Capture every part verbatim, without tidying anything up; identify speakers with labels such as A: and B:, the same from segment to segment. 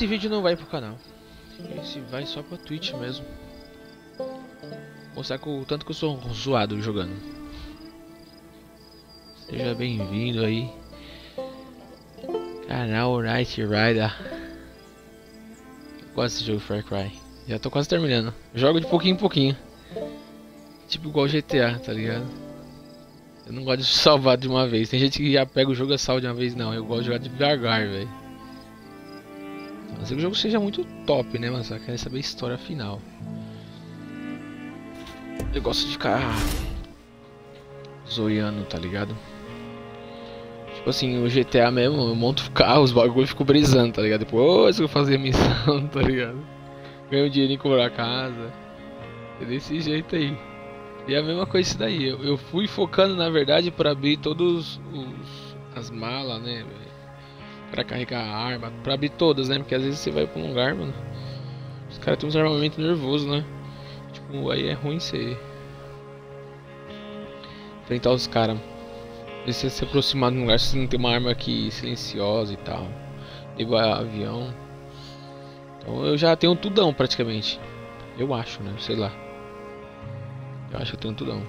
A: Esse vídeo não vai pro canal. Esse vai só pra Twitch mesmo. Mostrar o tanto que eu sou zoado jogando. Seja bem-vindo aí. Canal Night Rider. Eu gosto desse jogo Far Cry. Já tô quase terminando. Jogo de pouquinho em pouquinho. Tipo igual G T A, tá ligado? Eu não gosto de salvar de uma vez. Tem gente que já pega o jogo e salva de uma vez. Não, eu gosto de jogar devagar, velho. A não ser que o jogo seja muito top, né, mano? Só quero saber a história final. Eu gosto de ficar zoiando, tá ligado? Tipo assim, o G T A mesmo, eu monto o carro, os bagulho e fico brisando, tá ligado? Depois que eu fazer a missão, tá ligado? Ganho um dinheirinho pra casa. É desse jeito aí. E é a mesma coisa isso daí. Eu, eu fui focando, na verdade, pra abrir todos os as malas, né? Pra carregar a arma, pra abrir todas, né? Porque às vezes você vai pra um lugar, mano. Os caras têm uns armamentos nervosos, né? Tipo, aí é ruim você enfrentar os caras. Se você se aproximar de um lugar, se você não tem uma arma aqui silenciosa e tal, levar avião. Então eu já tenho tudão praticamente. Eu acho, né? Sei lá. Eu acho que eu tenho tudão.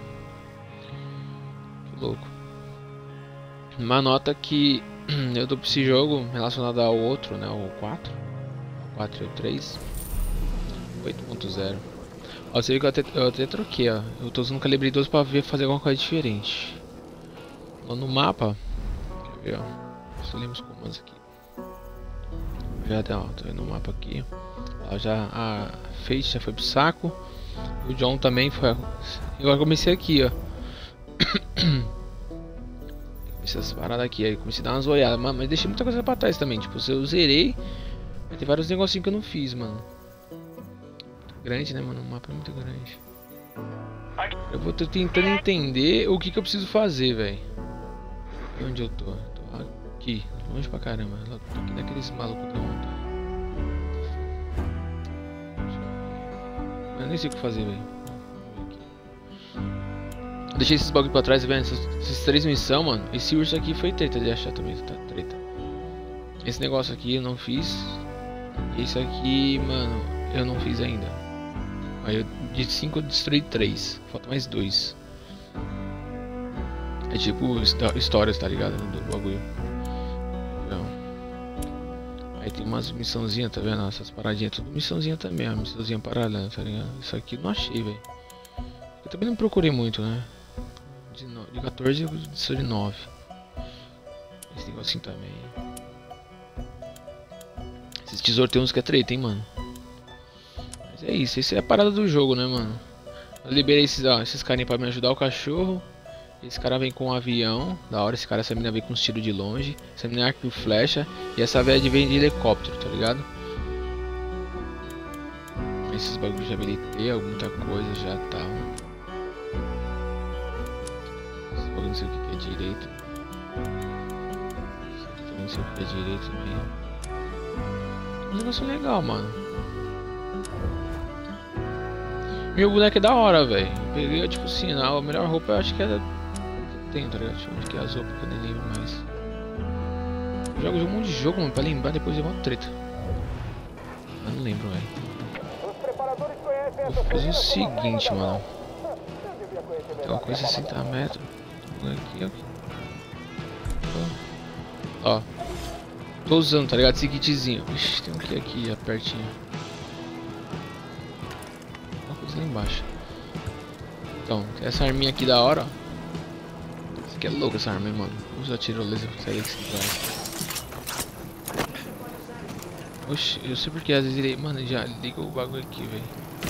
A: Que louco. Uma nota que eu dou pra esse jogo relacionado ao outro, né? O quatro. O quatro e o três. oito ponto zero. Ó, você viu que eu até, eu até troquei, ó. Eu tô usando o calibre doze pra ver fazer alguma coisa diferente. Lá no mapa. Quer ver, ó. Só lembro os comandos aqui. Já tá, ó. Tô vendo o mapa aqui. Ó, já a Face já foi pro saco. O John também foi. Eu comecei aqui, ó. Comecei essas paradas aqui. Aí comecei a dar umas olhadas. Mas deixei muita coisa pra trás também. Tipo, eu zerei. Mas tem vários negocinhos que eu não fiz, mano. Grande, né, mano? O mapa é muito grande. Eu vou tô tentando entender o que que eu preciso fazer, velho. Onde eu tô? Eu tô aqui, longe pra caramba. Eu tô aqui naqueles malucos da onda. Eu nem sei o que fazer, velho. Deixei esses bagulho pra trás, velho. Essas, essas três missões, mano. Esse urso aqui foi treta de achar também, tá? Treta. Esse negócio aqui eu não fiz. Esse aqui, mano, eu não fiz ainda. Aí eu de cinco eu destruí três. Falta mais dois. É tipo histórias, tá ligado? Do bagulho. Então, aí tem umas missãozinhas, tá vendo? Essas paradinhas, tudo missãozinha também, uma missãozinha paralela, tá ligado? Isso aqui eu não achei, velho. Eu também não procurei muito, né? De, no... de quatorze eu sou de nove. Esse negocinho também. Esses tesouros tem uns que é treta, hein, mano. Mas é isso, essa é a parada do jogo, né, mano? Eu liberei esses, ó, esses carinha pra me ajudar o cachorro. Esse cara vem com um avião, da hora, esse cara, essa menina vem com uns tiros de longe. Essa menina arco e flecha. E essa velha vem de helicóptero, tá ligado? Esses bagulhos já habilitei, muita coisa já tá. Esse bagulho não sei o que é direito. Esse aqui também não sei o que é direito também. Um negócio legal, mano. Meu boneco é da hora, velho. Peguei, tipo assim, a melhor roupa eu acho que é da... Tem, tá ligado? Deixa eu ver aqui as roupas que eu nem lembro mais. Eu jogo um monte de jogo, mano, pra lembrar depois de uma treta. Eu não lembro, velho. Vou fazer o seguinte, mano. Tem uma coisa sessenta metros. Aqui, aqui. Ó. Tô usando, tá ligado? Esse kitzinho. Ixi, tem um que aqui, já pertinho. Uma coisa lá embaixo. Então, essa arminha aqui da hora, ó. Que é louco essa arma, hein, mano. Usa tiro laser pra sair desse lugar. Oxi, eu sei porque às vezes ele... Mano, já liga o bagulho aqui, velho.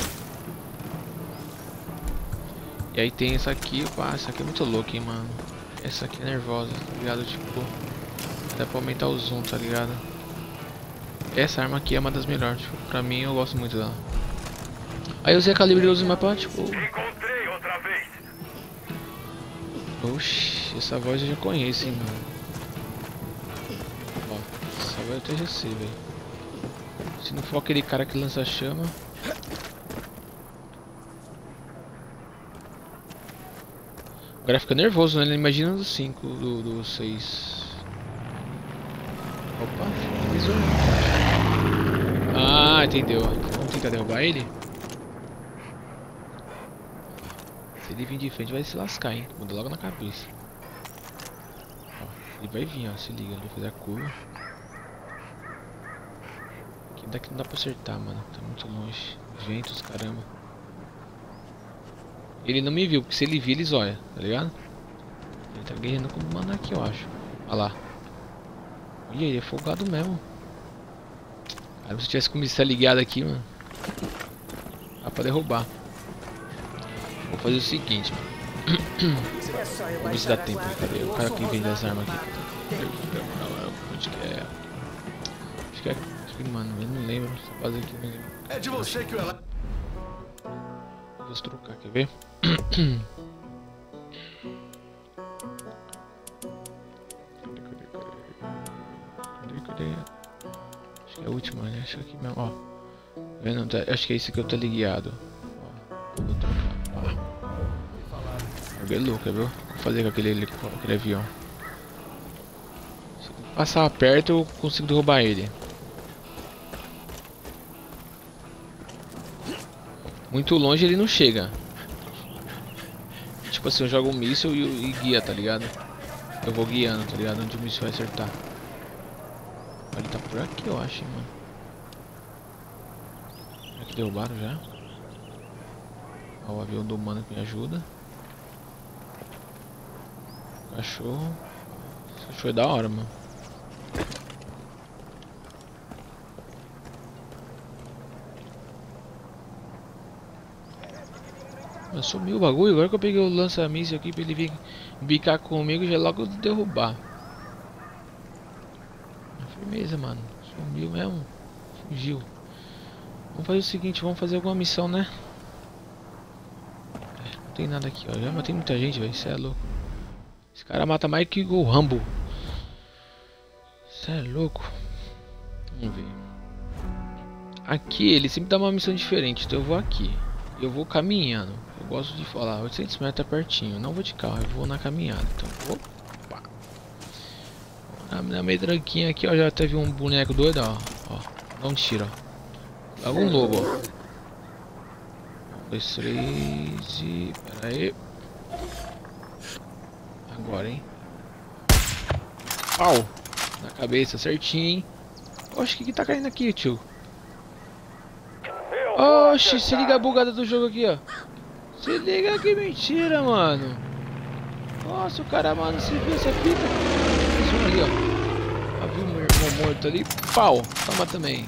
A: E aí tem essa aqui, pá, essa aqui é muito louca, hein, mano. Essa aqui é nervosa, tá ligado? Tipo, dá pra aumentar o zoom, tá ligado? Essa arma aqui é uma das melhores, tipo, pra mim eu gosto muito dela. Aí eu usei a calibre doze no mapa, tipo...
B: Encontrei outra vez.
A: Oxi, essa voz eu já conheço, hein, mano. Ó, essa voz eu até já sei, velho. Se não for aquele cara que lança chama. Agora fica nervoso, né? Imagina do cinco, do seis. Opa, visor. Ah, entendeu. Vamos tentar derrubar ele? Se ele vir de frente vai se lascar, hein? Muda logo na cabeça. Ó, ele vai vir, ó. Se liga, ele vai fazer a curva. Aqui daqui não dá pra acertar, mano. Tá muito longe. Ventos, caramba. Ele não me viu, porque se ele vir, ele zóia, tá ligado? Ele tá guerreando com o mano aqui, eu acho. Olha lá. Ih, ele é folgado mesmo. Cara, se eu tivesse comido essa ligada aqui, mano. Dá pra derrubar. Vou fazer o seguinte, mano. Vamos ver se dá tempo. Cadê o cara que vende as armas aqui? Onde que é? Acho que é aqui, mano. Eu não lembro. Só fazer aqui, não lembro.
B: É de você que ela.
A: Vou trocar, quer ver? Acho que é a última, né? Acho que aqui mesmo, ó. Vendo? Acho que é esse que eu tô ligado. Ó, vou trocar. É bem louco, viu? Vou fazer com aquele, com aquele avião. Se eu passar perto, eu consigo derrubar ele. Muito longe ele não chega. Tipo assim, eu jogo um míssil e, e guia, tá ligado? Eu vou guiando, tá ligado? Onde o míssil vai acertar. Ele tá por aqui, eu acho, hein, mano. Será que derrubaram já? Ó, o avião do mano que me ajuda. Cachorro. Esse cachorro é da hora, mano. Mas sumiu o bagulho. Agora que eu peguei o lança-míssil aqui pra ele vir bicar comigo, já logo derrubar. Firmeza, mano. Sumiu mesmo. Fugiu. Vamos fazer o seguinte, vamos fazer alguma missão, né? É, não tem nada aqui, ó. Já matei muita gente, velho. Isso é louco. Esse cara mata mais que o Rambo. Isso é louco. Vamos ver. Aqui ele sempre dá uma missão diferente. Então eu vou aqui. Eu vou caminhando. Eu gosto de falar, oitocentos metros é pertinho. Não vou de carro, eu vou na caminhada. Então, opa. Na, na meia tranquinha aqui, ó, já teve um boneco doido, ó. Ó, dá um tiro, ó. Logo um lobo, ó. Um, dois, três e... Pera aí. Agora, hein. Pau! Na cabeça, certinho, hein. Oxe, o que que tá caindo aqui, tio? Oxi, se liga a bugada do jogo aqui, ó. Se liga que mentira, mano. Nossa, o cara, mano, se viu essa fita. Esse um ali, ó. Viu meu irmão morto ali. Pau, toma também.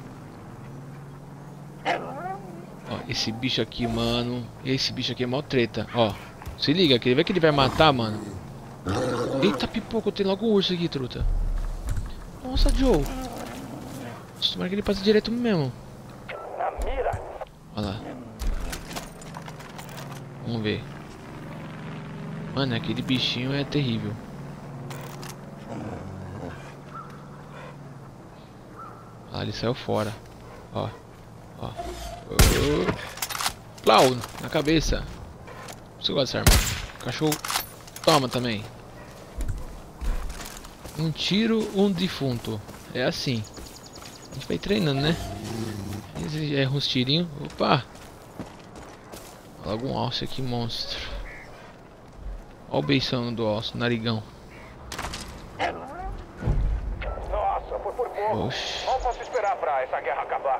A: Ó, esse bicho aqui, mano. Esse bicho aqui é mó treta, ó. Se liga, que ele vai que ele vai matar, mano. Eita, pipoca, tem logo o urso aqui, truta. Nossa, Joe. Nossa, tomara que ele passe direto mesmo. Olha lá. Vamos ver. Mano, aquele bichinho é terrível. Ah, ele saiu fora. Ó. Ó. Plau! Na cabeça. Você gosta dessa arma? Cachorro. Toma também. Um tiro, um defunto. É assim. A gente vai treinando, né? Esse é uns tirinhos. Opa! Logo um alce aqui, monstro. Olha o beição do alce, narigão.
C: Nossa, foi por pouco.
A: Oxi.
C: Não posso esperar pra essa guerra acabar.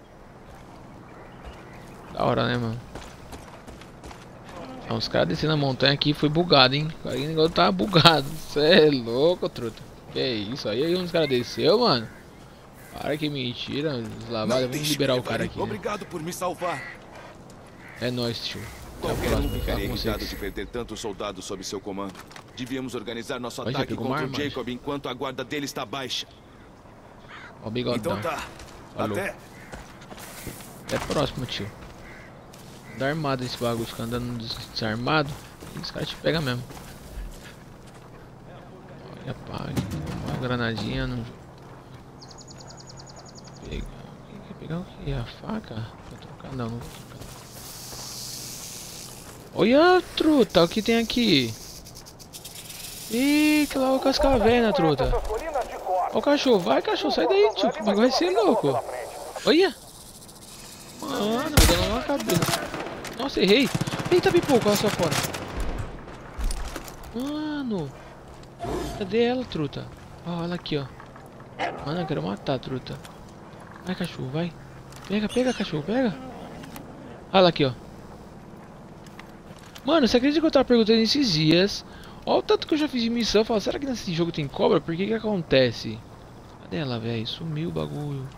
A: Da hora, né, mano? Ah, os caras descendo a montanha aqui foi bugado, hein? O negócio tava bugado. Cê é louco, truta. Que isso? Aí, aí uns caras desceu, mano. Para que mentira, deslavados. Vamos liberar o cara aqui. Né?
B: Obrigado por me salvar.
A: É nóis, tio.
B: Qualquer um ficaria irritado de perder tantos soldados sob seu comando. Devíamos organizar nosso
A: Olha,
B: ataque contra
A: arma,
B: o Jacob mas... enquanto a guarda dele está baixa.
A: Ó, bigodão.
B: Então tá.
A: Falou.
B: Até.
A: Até próximo, tio. Dá armado esse bagulho, fica andando desarmado. E os caras te pegam mesmo. Olha, pá. Uma granadinha no. Pegar. Quer pegar o que? A faca? Vou trocar, não, não vou trocar. Olha, truta, o que tem aqui? Ih, que lá o cascavéia, truta. Ó o cachorro, vai cachorro, sai daí, tio. O bagulho vai ser louco. Olha! Mano, me deu na cabeça. Nossa, errei. Eita, pipoca, olha só fora. Mano. Cadê ela, truta? Ó, ela aqui, ó. Mano, eu quero matar a truta. Vai, cachorro, vai. Pega, pega, cachorro, pega. Olha ela aqui, ó. Mano, você acredita que eu tava perguntando esses dias? Olha o tanto que eu já fiz de missão. Eu falo, será que nesse jogo tem cobra? Por que que acontece? Cadê ela, velho? Sumiu o bagulho.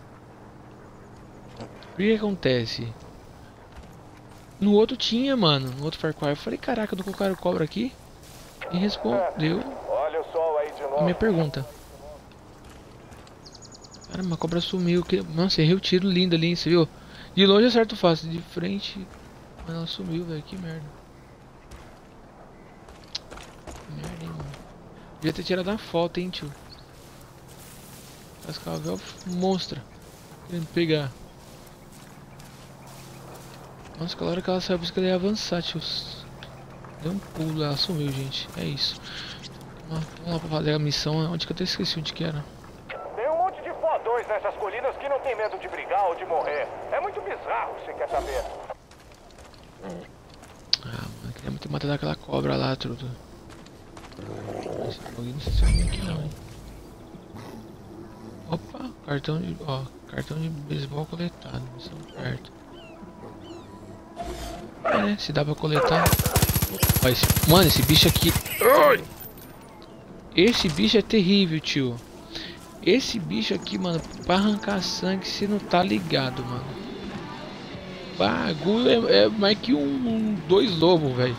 A: Por que que acontece? No outro tinha, mano. No outro Far Cry. Eu falei, caraca, não colocaram cobra aqui? E respondeu
C: Olha o sol aí de
A: a
C: novo.
A: minha pergunta. Caramba, a cobra sumiu. Que... Nossa, errei o tiro lindo ali, você viu? De longe acerto fácil, de frente... Mano, ela sumiu, velho. Que merda. Que merda, hein, mano. Devia ter tirado a foto, hein, tio. Cascavel monstra. Querendo pegar. Nossa, aquela hora que ela saiu, por isso que ela ia avançar, tio. Deu um pulo, ela sumiu, gente. É isso. Vamos lá pra fazer a missão. Onde que eu até esqueci onde que era.
C: Tem um monte de fodões nessas colinas que não tem medo de brigar ou de morrer. É muito bizarro, você quer saber?
A: Ah, mano, queria muito matar aquela cobra lá, truto. Esse bagulho não sei se é aqui não, hein. Opa, cartão de... ó, cartão de beisebol coletado. Missão perto. É, né, se dá pra coletar. Ó, esse... Mano, esse bicho aqui... Esse bicho é terrível, tio. Esse bicho aqui, mano, pra arrancar sangue, você não tá ligado, mano. Bagulho é, é mais que um, um dois lobos, velho.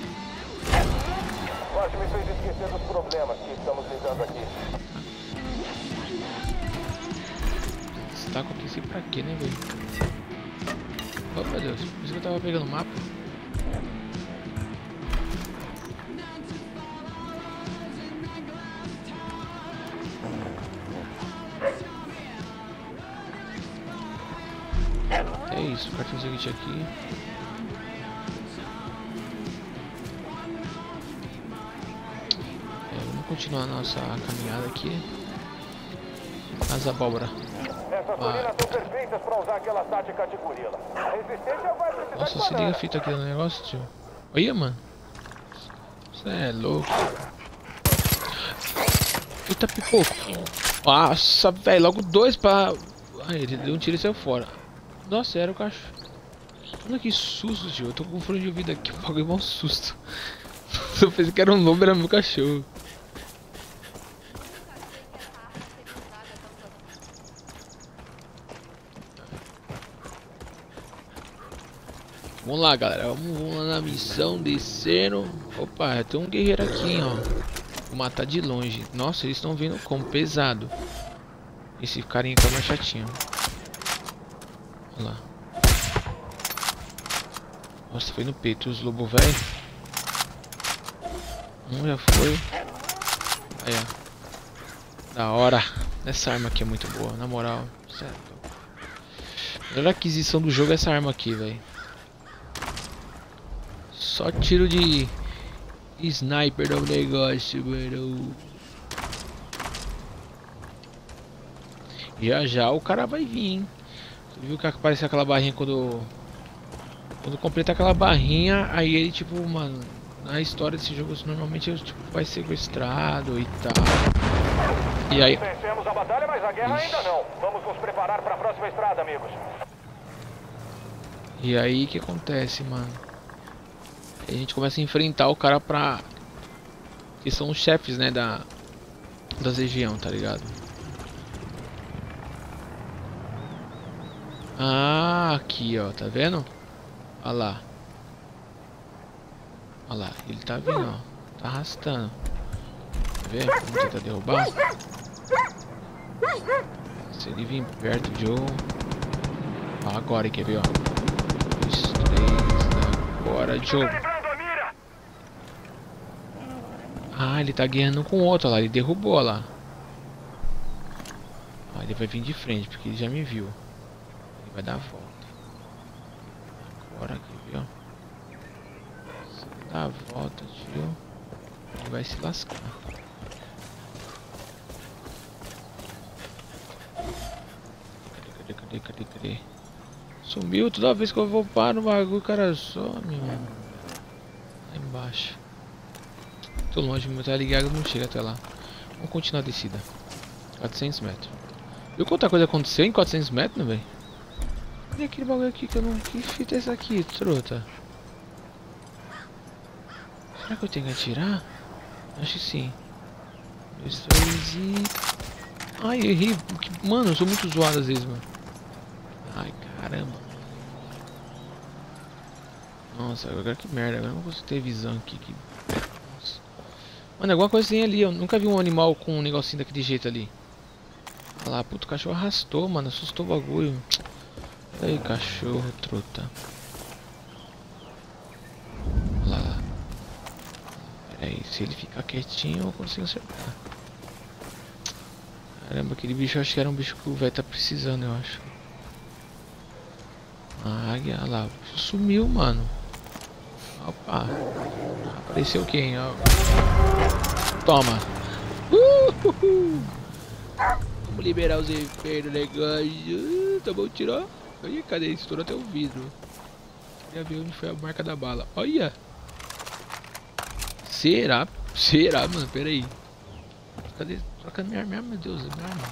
C: Quase me fez esquecer dos problemas que estamos lidando aqui.
A: Esse taco aqui sei pra quê, né, velho? Oh, meu Deus, por isso que eu tava pegando o mapa. É isso, o cartão seguinte aqui. É, vamos continuar a nossa caminhada aqui. As abóbora.
C: Essas colinas são perfeitas pra usar aquela tática de gorila. A resistência vai precisar.
A: Nossa,
C: de
A: se liga a
C: banana.
A: fita aqui no negócio, tio. Olha, mano. Você é louco. Eita, pipoco. Nossa, velho, logo dois pra... Ai, ele deu um tiro e saiu fora. Nossa, era o cachorro. Olha que susto, tio. Eu tô com fone de ouvido aqui. O bagulho é um susto. Eu pensei que era um lobo, era meu cachorro. Vamos lá, galera. Vamos, vamos lá na missão, descendo. Opa, tem um guerreiro aqui, ó. Vou matar de longe. Nossa, eles estão vindo como pesado. Esse carinha aqui é mais chatinho. Olha lá. Nossa, foi no peito os lobos, velho. Um já foi. Aí, ó. Da hora. Essa arma aqui é muito boa, na moral. Certo. A melhor aquisição do jogo é essa arma aqui, velho. Só tiro de sniper do negócio, mano. Já já o cara vai vir, hein? Você viu que apareceu aquela barrinha quando... Quando completa aquela barrinha, aí ele tipo, mano... Na história desse jogo, normalmente ele tipo, vai sequestrado e tal. E aí...
C: Vencemos a batalha, mas a guerra
A: Ixi.
C: ainda não. Vamos nos preparar para a próxima estrada, amigos.
A: E aí que acontece, mano? A gente começa a enfrentar o cara pra... Que são os chefes, né, da... Das região, tá ligado? Ah, aqui, ó, tá vendo? Olha lá. Olha lá, ele tá vindo, ó. Tá arrastando. Quer ver? Vamos tentar derrubar. Se ele vir perto de eu... Ó, agora, quer ver, ó. Dois, três, agora, Joe. Ah, ele tá guerreando com o outro, ó lá. Ele derrubou, ó lá. Ó, ele vai vir de frente, porque ele já me viu. Ele vai dar a volta. Agora, quer ver, ó. Dá a volta, tio. Ele vai se lascar. Cadê, cadê, Cadê, cadê, cadê, cadê? Sumiu toda vez que eu vou parar no bagulho, o cara some, mano. Lá embaixo. Tô longe, meu tá ligado, não chega até lá. Vamos continuar a descida. quatrocentos metros. Viu quanta coisa aconteceu em quatrocentos metros, né, velho? Cadê aquele bagulho aqui que eu não... Que fita é essa aqui, trota? Será que eu tenho que atirar? Acho que sim. Dois, três e... Ai, errei. Mano, eu sou muito zoado às vezes, mano. Ai, caramba. Nossa, agora que merda. Eu não consigo ter visão aqui. Que... Nossa. Mano, alguma coisa tem ali. Eu nunca vi um animal com um negocinho daquele jeito ali. Olha lá, puto, o cachorro arrastou, mano. Assustou o bagulho. Aí, cachorro, truta. Olha lá. Pera aí, se ele ficar quietinho, eu consigo acertar. Caramba, aquele bicho, eu acho que era um bicho que o velho tá precisando, eu acho. A águia, olha lá. O bicho sumiu, mano. Opa. Apareceu quem? Ó. Toma. Uhul. Vamos liberar os efeitos do negócio. Tá bom, tirou. Olha, cadê? Estourou até o vidro. Queria ver onde foi a marca da bala. Olha. Será? Será, mano? Pera aí. Cadê? Troca minha arma, meu Deus, minha arma.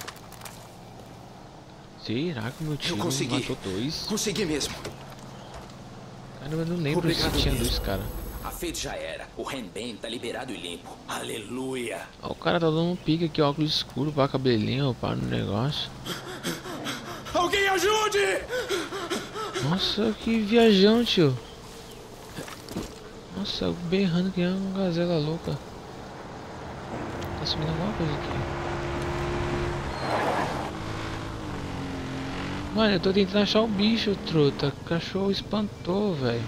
A: Será que meu tio matou dois?
D: Consegui mesmo.
A: Caramba, eu não lembro se tinha dois, cara.
D: A feita já era. O Renben tá liberado e limpo. Aleluia.
A: Ó, o cara tá dando um pique aqui, óculos escuro, pá, cabelinho, pá, no negócio.
D: Alguém ajude!
A: Nossa, que viajão, tio. Nossa, berrando que é uma gazela louca. Tá subindo alguma coisa aqui. Mano, eu tô tentando achar o bicho, truta. O cachorro espantou, velho.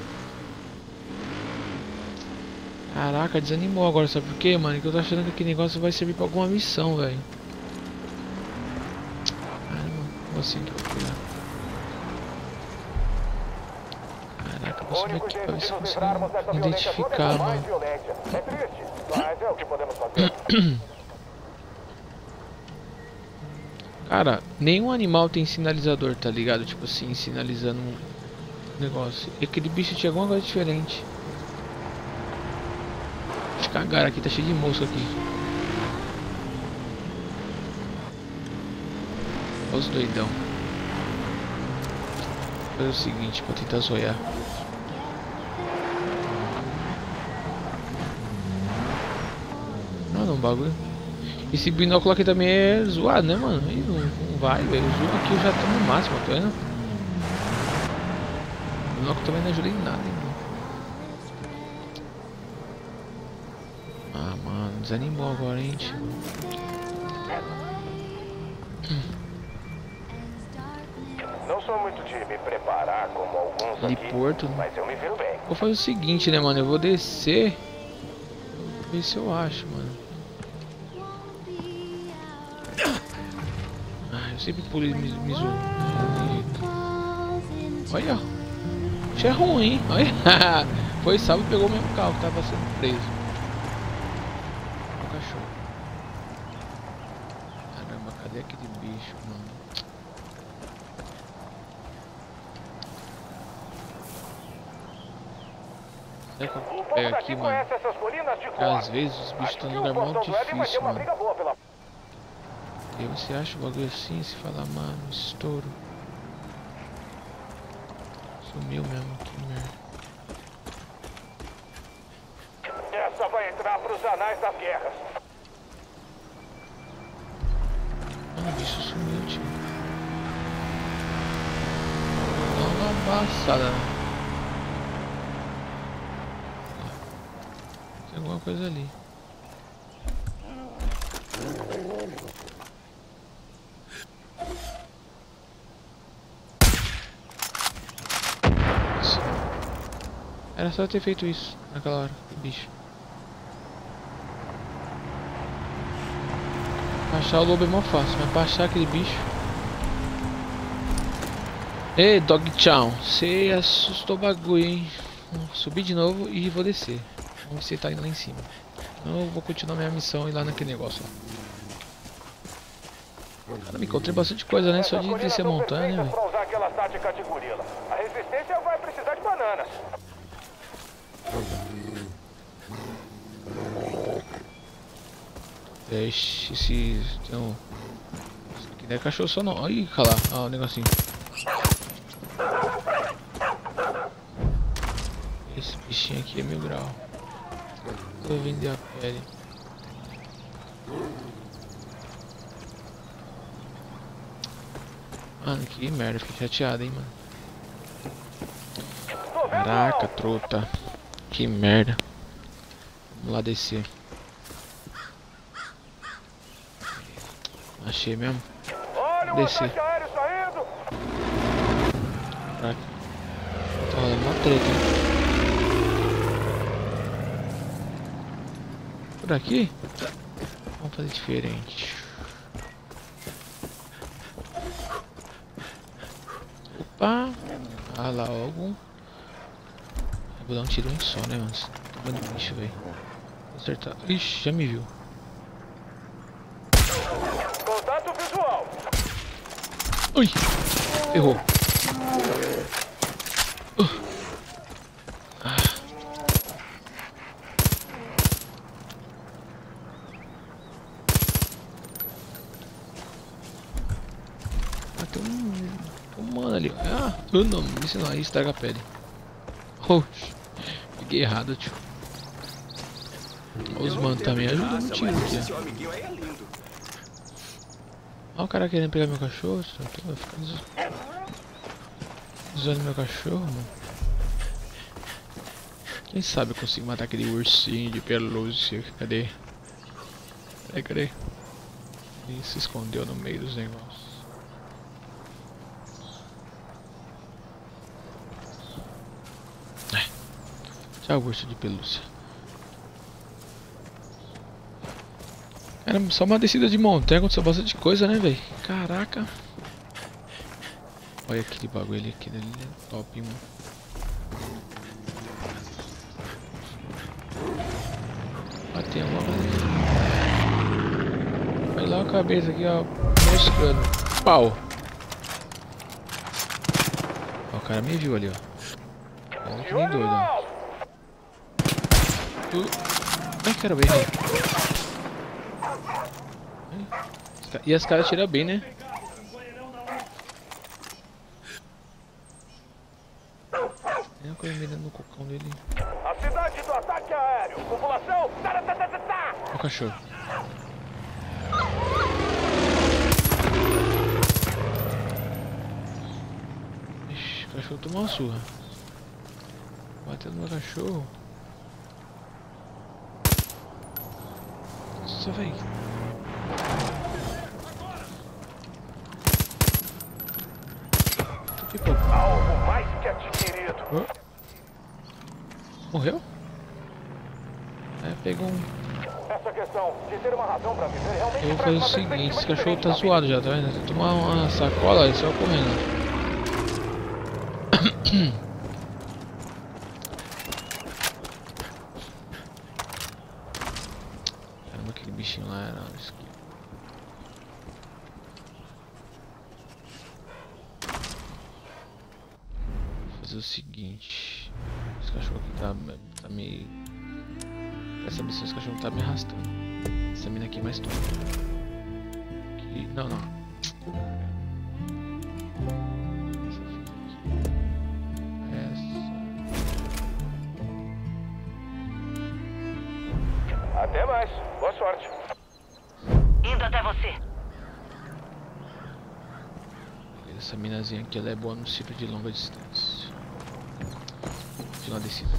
A: Caraca, desanimou agora, sabe por quê, mano? Que eu tô achando que aquele negócio vai servir pra alguma missão, velho. Caramba, como assim que eu vou pegar? Caraca, eu vou subir aqui pra ver se eu consigo identificar, mano.
C: É triste, mas é o que podemos fazer.
A: Cara, nenhum animal tem sinalizador, tá ligado? Tipo assim, sinalizando um negócio. E aquele bicho tinha alguma coisa diferente. Deixa eu cagar aqui, tá cheio de mosca aqui. Olha os doidão. Vou fazer o seguinte, vou tentar zoiar. Não, não, bagulho. Esse binóculo aqui também é zoado, né, mano? Aí não, não vai, velho. O zoom aqui eu já tô no máximo, tá vendo? O binóculo também não ajuda em nada, hein, mano. Ah, mano, desanimou agora, hein, tio.
C: Não sou muito de me preparar como alguns
A: Ali,
C: aqui,
A: Porto.
C: mas eu me viro bem.
A: Vou fazer o seguinte, né, mano? Eu vou descer. Vou ver se eu acho, mano. Ah, eu sempre pulei me, me zoou. Olha, isso é ruim, hein? Olha. Foi salvo e pegou o mesmo carro que tava sendo preso. O cachorro. Caramba, cadê aquele bicho, mano? Será que eu
C: O povo
A: pego aqui,
C: daqui
A: mano?
C: conhece essas colinas de
A: Porque
C: cor.
A: às vezes os bichos
C: Acho
A: estão
C: que
A: num
C: o
A: lugar muito
C: Portão do Éden vai ter
A: difícil,
C: uma
A: mano.
C: briga boa pela...
A: E aí você acha o bagulho assim, se falar, mano, estouro. Sumiu mesmo, que merda.
C: Essa vai entrar pros anais das guerras.
A: Mano, o bicho sumiu, tio. Dá uma passada. Tem alguma coisa ali. Isso. Era só eu ter feito isso naquela hora, bicho. Achar o lobo é mó fácil, mas pra achar aquele bicho... Ei, Dog Chow, você assustou o bagulho, hein? Vou subir de novo e vou descer. Vamos ver se ele tá indo lá em cima. Então eu vou continuar minha missão e ir lá naquele negócio lá. Cara, me encontrei bastante coisa, né? Só de descer a montanha, velho.
C: Pra usar aquela tática de gorila. A resistência vai precisar de bananas.
A: Esse... esse tem um... Isso aqui não é cachorro só não. Olha lá, ó, o negocinho. Esse bichinho aqui é mil grau. Vou vender a pele. Mano, que merda, fiquei chateado, hein, mano. Caraca, truta. Que merda. Vamos lá descer. Achei mesmo. Descer. Caraca. Tá rolando uma treta, hein? Por aqui? Vamos fazer diferente. Opa! Ah lá, algum. Vou dar um tiro em só, né, mano? Toma de bicho, velho. Vou acertar. Ixi, já me viu.
C: Contato visual.
A: Ui! Errou. Uh. Ah. Ah, tem um... tem um mano ali. Ah, eu não, me ensina aí, estraga a pele. Oxi, fiquei errado, tio. Os manos também ajudam no tiro aqui. Olha o cara querendo pegar meu cachorro. Vai ficar usando meu cachorro, mano. Quem sabe eu consigo matar aquele ursinho de pelúcia. Cadê? Cadê, cadê? Ele se escondeu no meio dos negócios. Tchau, urso de pelúcia. Caramba, só uma descida de montanha aconteceu bastante coisa, né, velho? Caraca. Olha aquele bagulho ali, aquele ali é top, mano. Bateu uma coisa. Olha lá a cabeça aqui, ó. Moscando. Pau. Ó, o cara me viu ali, ó. Olha que nem doido, ó. Uh. Ai, quero ver. E as caras tiram bem, né? Tem uma coisa mirando no cocão dele.
C: A cidade do ataque aéreo. População. Tá, tá, tá, tá, tá.
A: Olha o cachorro. Ixi, o cachorro tomou uma surra. Bateu no meu cachorro. Nossa, véi. Tipo...
C: Algo mais que adquirido.
A: Oh. Morreu? É, pegou um...
C: Essa questão de ter uma razão pra viver realmente...
A: Eu vou fazer o seguinte, esse cachorro tá zoado já, tá vendo? Tem que tomar uma sacola e só correndo. Caramba, aquele bichinho lá era... Vou fazer o seguinte... Esse cachorro aqui tá, tá me... Quer saber se esse cachorro tá me arrastando. Essa mina aqui é mais top. Aqui... Não, não.
C: Até mais. Boa sorte.
E: Indo até você.
A: Essa minazinha aqui, ela é boa no tiro de longa distância. Final descida.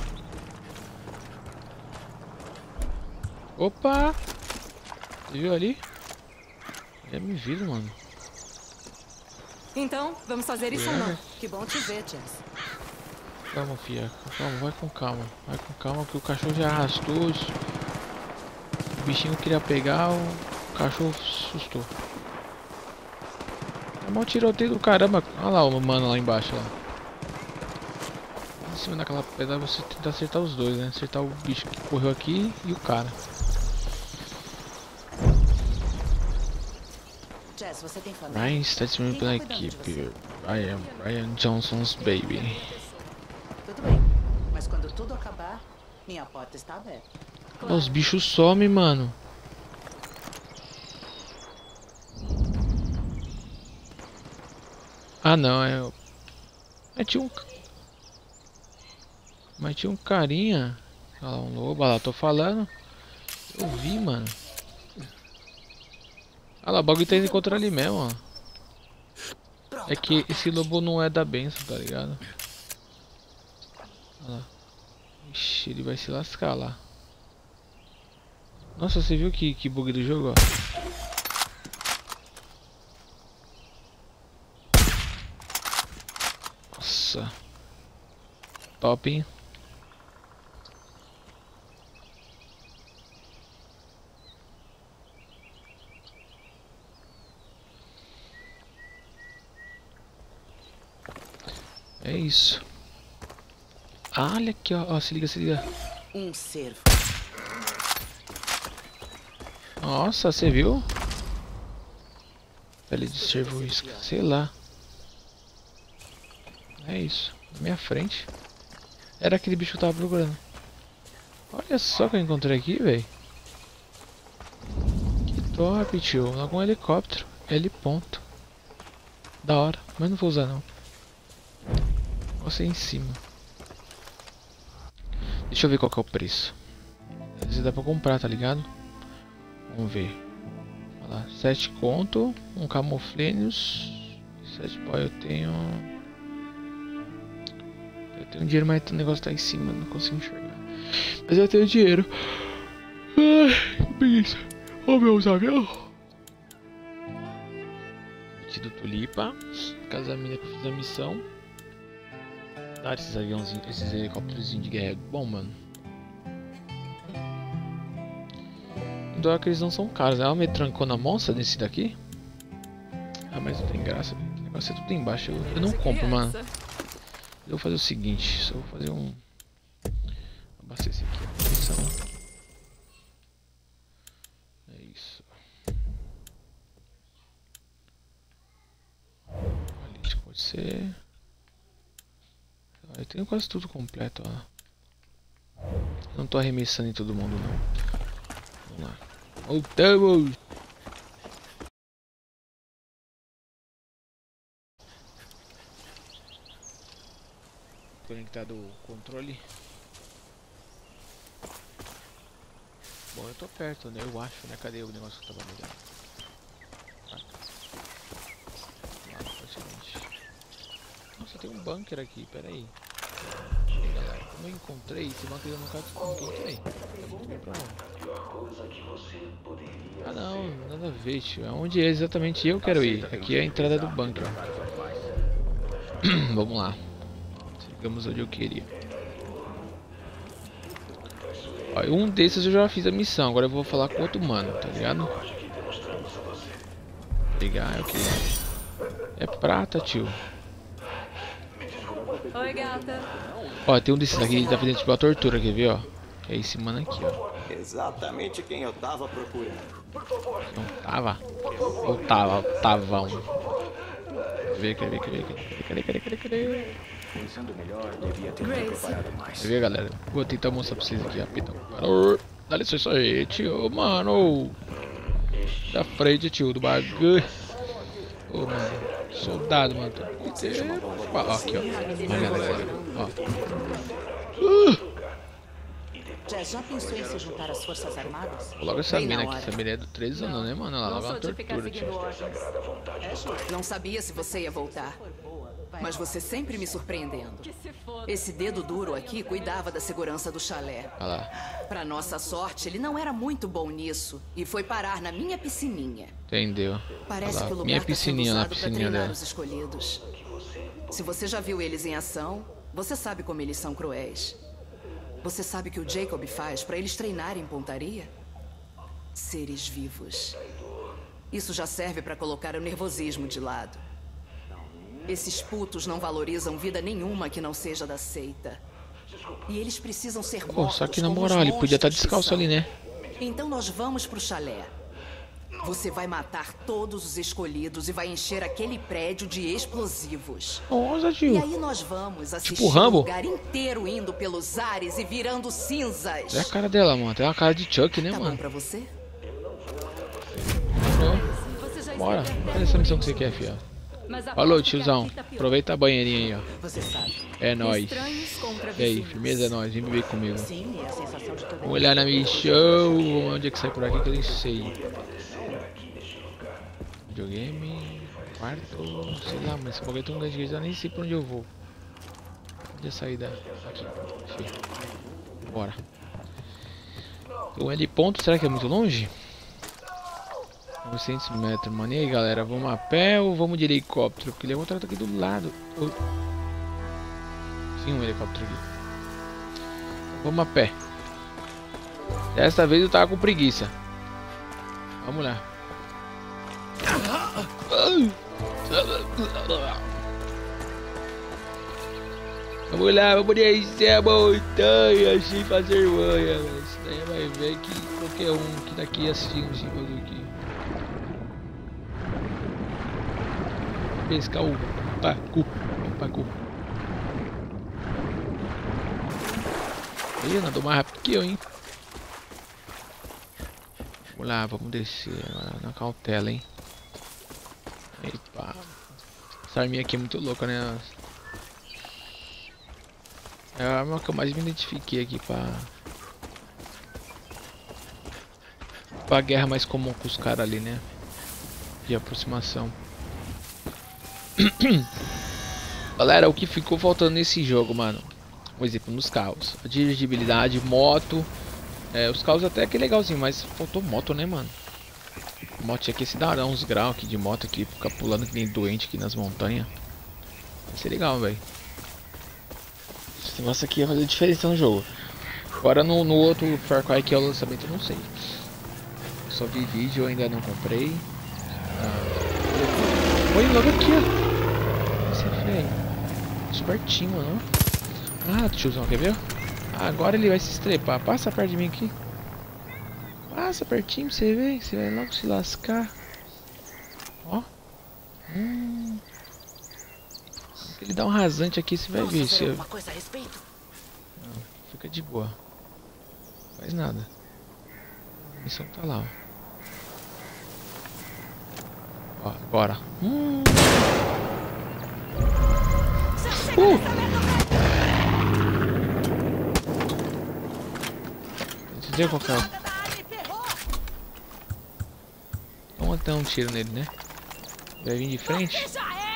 A: Opa! Você viu ali? Já me viram, mano.
E: Então, vamos fazer isso ou não? Que bom te ver, Jess.
A: Calma, filha. Calma, vai com calma. Vai com calma que o cachorro já arrastou. O bichinho queria pegar, o cachorro assustou. É mó tiroteio do caramba. Olha lá o mano lá embaixo, lá. Em cima daquela pedra você tenta acertar os dois, né? Acertar o bicho que correu aqui e o cara.
E: Jess, Jess, você tem família?
A: Ryan está disponível pela
E: Quem tá cuidando de
A: equipe. Ryan, Ryan Johnson's baby.
E: Tudo bem. Mas quando tudo acabar, minha porta está aberta.
A: Os bichos somem, mano. Ah não, é. Mas tinha um. Mas tinha um carinha. Olha lá, um lobo, olha lá, tô falando. Eu vi, mano. Olha lá, o bagulho tá indo contra ali mesmo, ó. É que esse lobo não é da benção, tá ligado? Olha lá. Ixi, ele vai se lascar lá. Nossa, você viu que, que bug do jogo, ó. Nossa. Top, hein? É isso. Ah, olha aqui, ó. Ó, se liga, se liga.
E: Um cervo.
A: Nossa, você viu? Pele de cervo, sei lá. É isso, na minha frente. Era aquele bicho que eu tava procurando. Olha só que eu encontrei aqui, velho. Que top, tio. Logo um helicóptero. L ponto. Da hora, mas não vou usar não. Você em cima. Deixa eu ver qual que é o preço. Esse dá pra comprar, tá ligado? Vamos ver. Olha lá, sete conto. Um camuflênios. sete pau eu tenho. Eu tenho dinheiro, mas o negócio tá em cima, não consigo enxergar. Mas eu tenho dinheiro. Ai, que preguiça. Ó, meus aviões. Pedido tulipa. Casa da mina que eu fiz a missão. Dar esses aviãozinhos, esses helicópteros de guerra é bom, mano. Dó que eles não são caros. Ela me trancou na monça desse daqui. Ah, mas não tem graça. O negócio é tudo embaixo. Eu, eu não compro, mano. Eu vou fazer o seguinte. Só vou fazer um... Abastecer aqui a posição. É isso. Ali, isso pode ser... Eu tenho quase tudo completo, ó. Eu não tô arremessando em todo mundo, não. Vamos lá. Voltamos! Conectado o controle. Bom, eu tô perto, né? Eu acho, né? Cadê o negócio que eu tava ligado? Ah, praticamente. Nossa, tem um bunker aqui, pera aí. Galera, como eu encontrei, esse bunker eu nunca encontrei. Pra ah não, nada a ver, tio. Aonde é exatamente eu quero ir? Aqui é a entrada do bunker. Vamos lá. Chegamos onde eu queria. Ó, um desses eu já fiz a missão, agora eu vou falar com outro mano, tá ligado? Pegar, é o que? É prata, tio.
E: Oi, gata.
A: Ó, tem um desses aqui que tá fazendo tipo a tortura, quer ver, ó? É esse mano aqui, ó.
F: Exatamente quem eu tava procurando.
A: Não tava? Ou tava? Tava um. Quer ver, quer ver, quer ver, quer ver, quer ver, quer ver, quer ver, quer ver.
F: Pensando melhor, devia ter me preparado mais.
A: Quer ver, galera? Vou tentar mostrar pra vocês aqui rapidão. Dá licença aí, tio, mano. Da frente, tio, do bagulho. Ô, mano. Soldado, mano. Ó, aqui, ó. Olha, galera. Ó. Uh!
E: Jess, já pensou em se juntar às forças armadas?
A: Logo essa
E: Bem
A: mina
E: na
A: aqui,
E: hora.
A: essa mina é do treze anos, né, mano? Ela
E: Não
A: logo uma
E: sou de ficar
A: tortura,
E: seguindo
A: tio.
E: ordens. Não sabia se você ia voltar. Mas você sempre me surpreendendo. Esse dedo duro aqui cuidava da segurança do chalé.
A: Olha lá.
E: Pra nossa sorte, ele não era muito bom nisso e foi parar na minha piscininha.
A: Entendeu?
E: Parece
A: Olha
E: que o
A: lá.
E: lugar
A: Minha
E: tá sendo
A: piscininha lá, a
E: usado pra
A: piscininha
E: treinar
A: dela.
E: os escolhidos. Se você já viu eles em ação, você sabe como eles são cruéis. Você sabe o que o Jacob faz pra eles treinarem pontaria? Seres vivos. Isso já serve pra colocar o nervosismo de lado. Esses putos não valorizam vida nenhuma que não seja da seita. E eles precisam ser
A: Pô,
E: mortos.
A: só que na
E: como os
A: moral, ele podia estar
E: monstros que
A: descalço
E: são.
A: ali, né?
E: Então nós vamos pro chalé. Você vai matar todos os escolhidos e vai encher aquele prédio de explosivos.
A: Nossa, tio.
E: E aí nós vamos assistir
A: Tipo Rambo?
E: o lugar inteiro indo pelos ares e virando cinzas.
A: É a cara dela, mano. Tem uma cara de Chuck, né,
E: Tá
A: mano?
E: bom pra você?
A: Ó. Bora. Olha essa missão que você quer, fia. Falou, tiozão. Aproveita a banheirinha aí, ó.
E: Você sabe.
A: É nóis. E aí, firmeza é nóis. Vem beber comigo.
E: Sim, é a sensação de todo
A: Vamos olhar na missão. Onde é que sai por aqui que eu nem sei. Videogame. Quarto. Sei lá, mas esse bagulho tem um grande eu nem sei pra onde eu vou. Onde é a saída? Aqui. Achei. Bora. O L ponto, será que é muito longe? novecentos metros, mano. E aí, galera? Vamos a pé ou vamos de helicóptero? Porque ele é outro aqui do lado. Oh. Sim, um helicóptero aqui. Vamos a pé. Dessa vez eu tava com preguiça. Vamos lá. Vamos lá, vamos descer a montanha sem fazer manha. Isso daí vai ver que qualquer um que daqui assistindo esse vídeo aqui. Pescar o pacu, o pacu. Ih, nadou mais rápido que eu, hein? Vamos lá, vamos descer na cautela, hein? Eita. Essa arminha aqui é muito louca, né? É a arma que eu mais me identifiquei aqui pra... pra guerra mais comum com os caras ali, né? De aproximação. Galera, o que ficou faltando nesse jogo, mano? Por exemplo, nos carros. A dirigibilidade, moto. É, os carros até que é legalzinho, mas faltou moto, né, mano? A moto tinha que se dar uns graus aqui de moto aqui, ficar pulando que nem doente aqui nas montanhas. Vai ser legal, velho. Esse negócio aqui vai fazer diferença no jogo. Agora no, no outro Far Cry que é o lançamento, eu não sei. Só vi vídeo, eu ainda não comprei. Ah, olha logo aqui, ó. Esse é feio. Espertinho, mano. Ah, tiozão, quer ver? Ah, agora ele vai se estrepar. Passa perto de mim aqui. Passa pertinho pra você ver. Você vai logo se lascar. Ó. Hum. Ele dá um rasante aqui, você vai ver. Você...
E: Alguma coisa a respeito?
A: Não, fica de boa. Faz nada. A missão tá lá, ó. Ó, agora. Hum. Uh! Entendeu qual que é? Vamos dar um tiro nele, né? Vai vir de frente?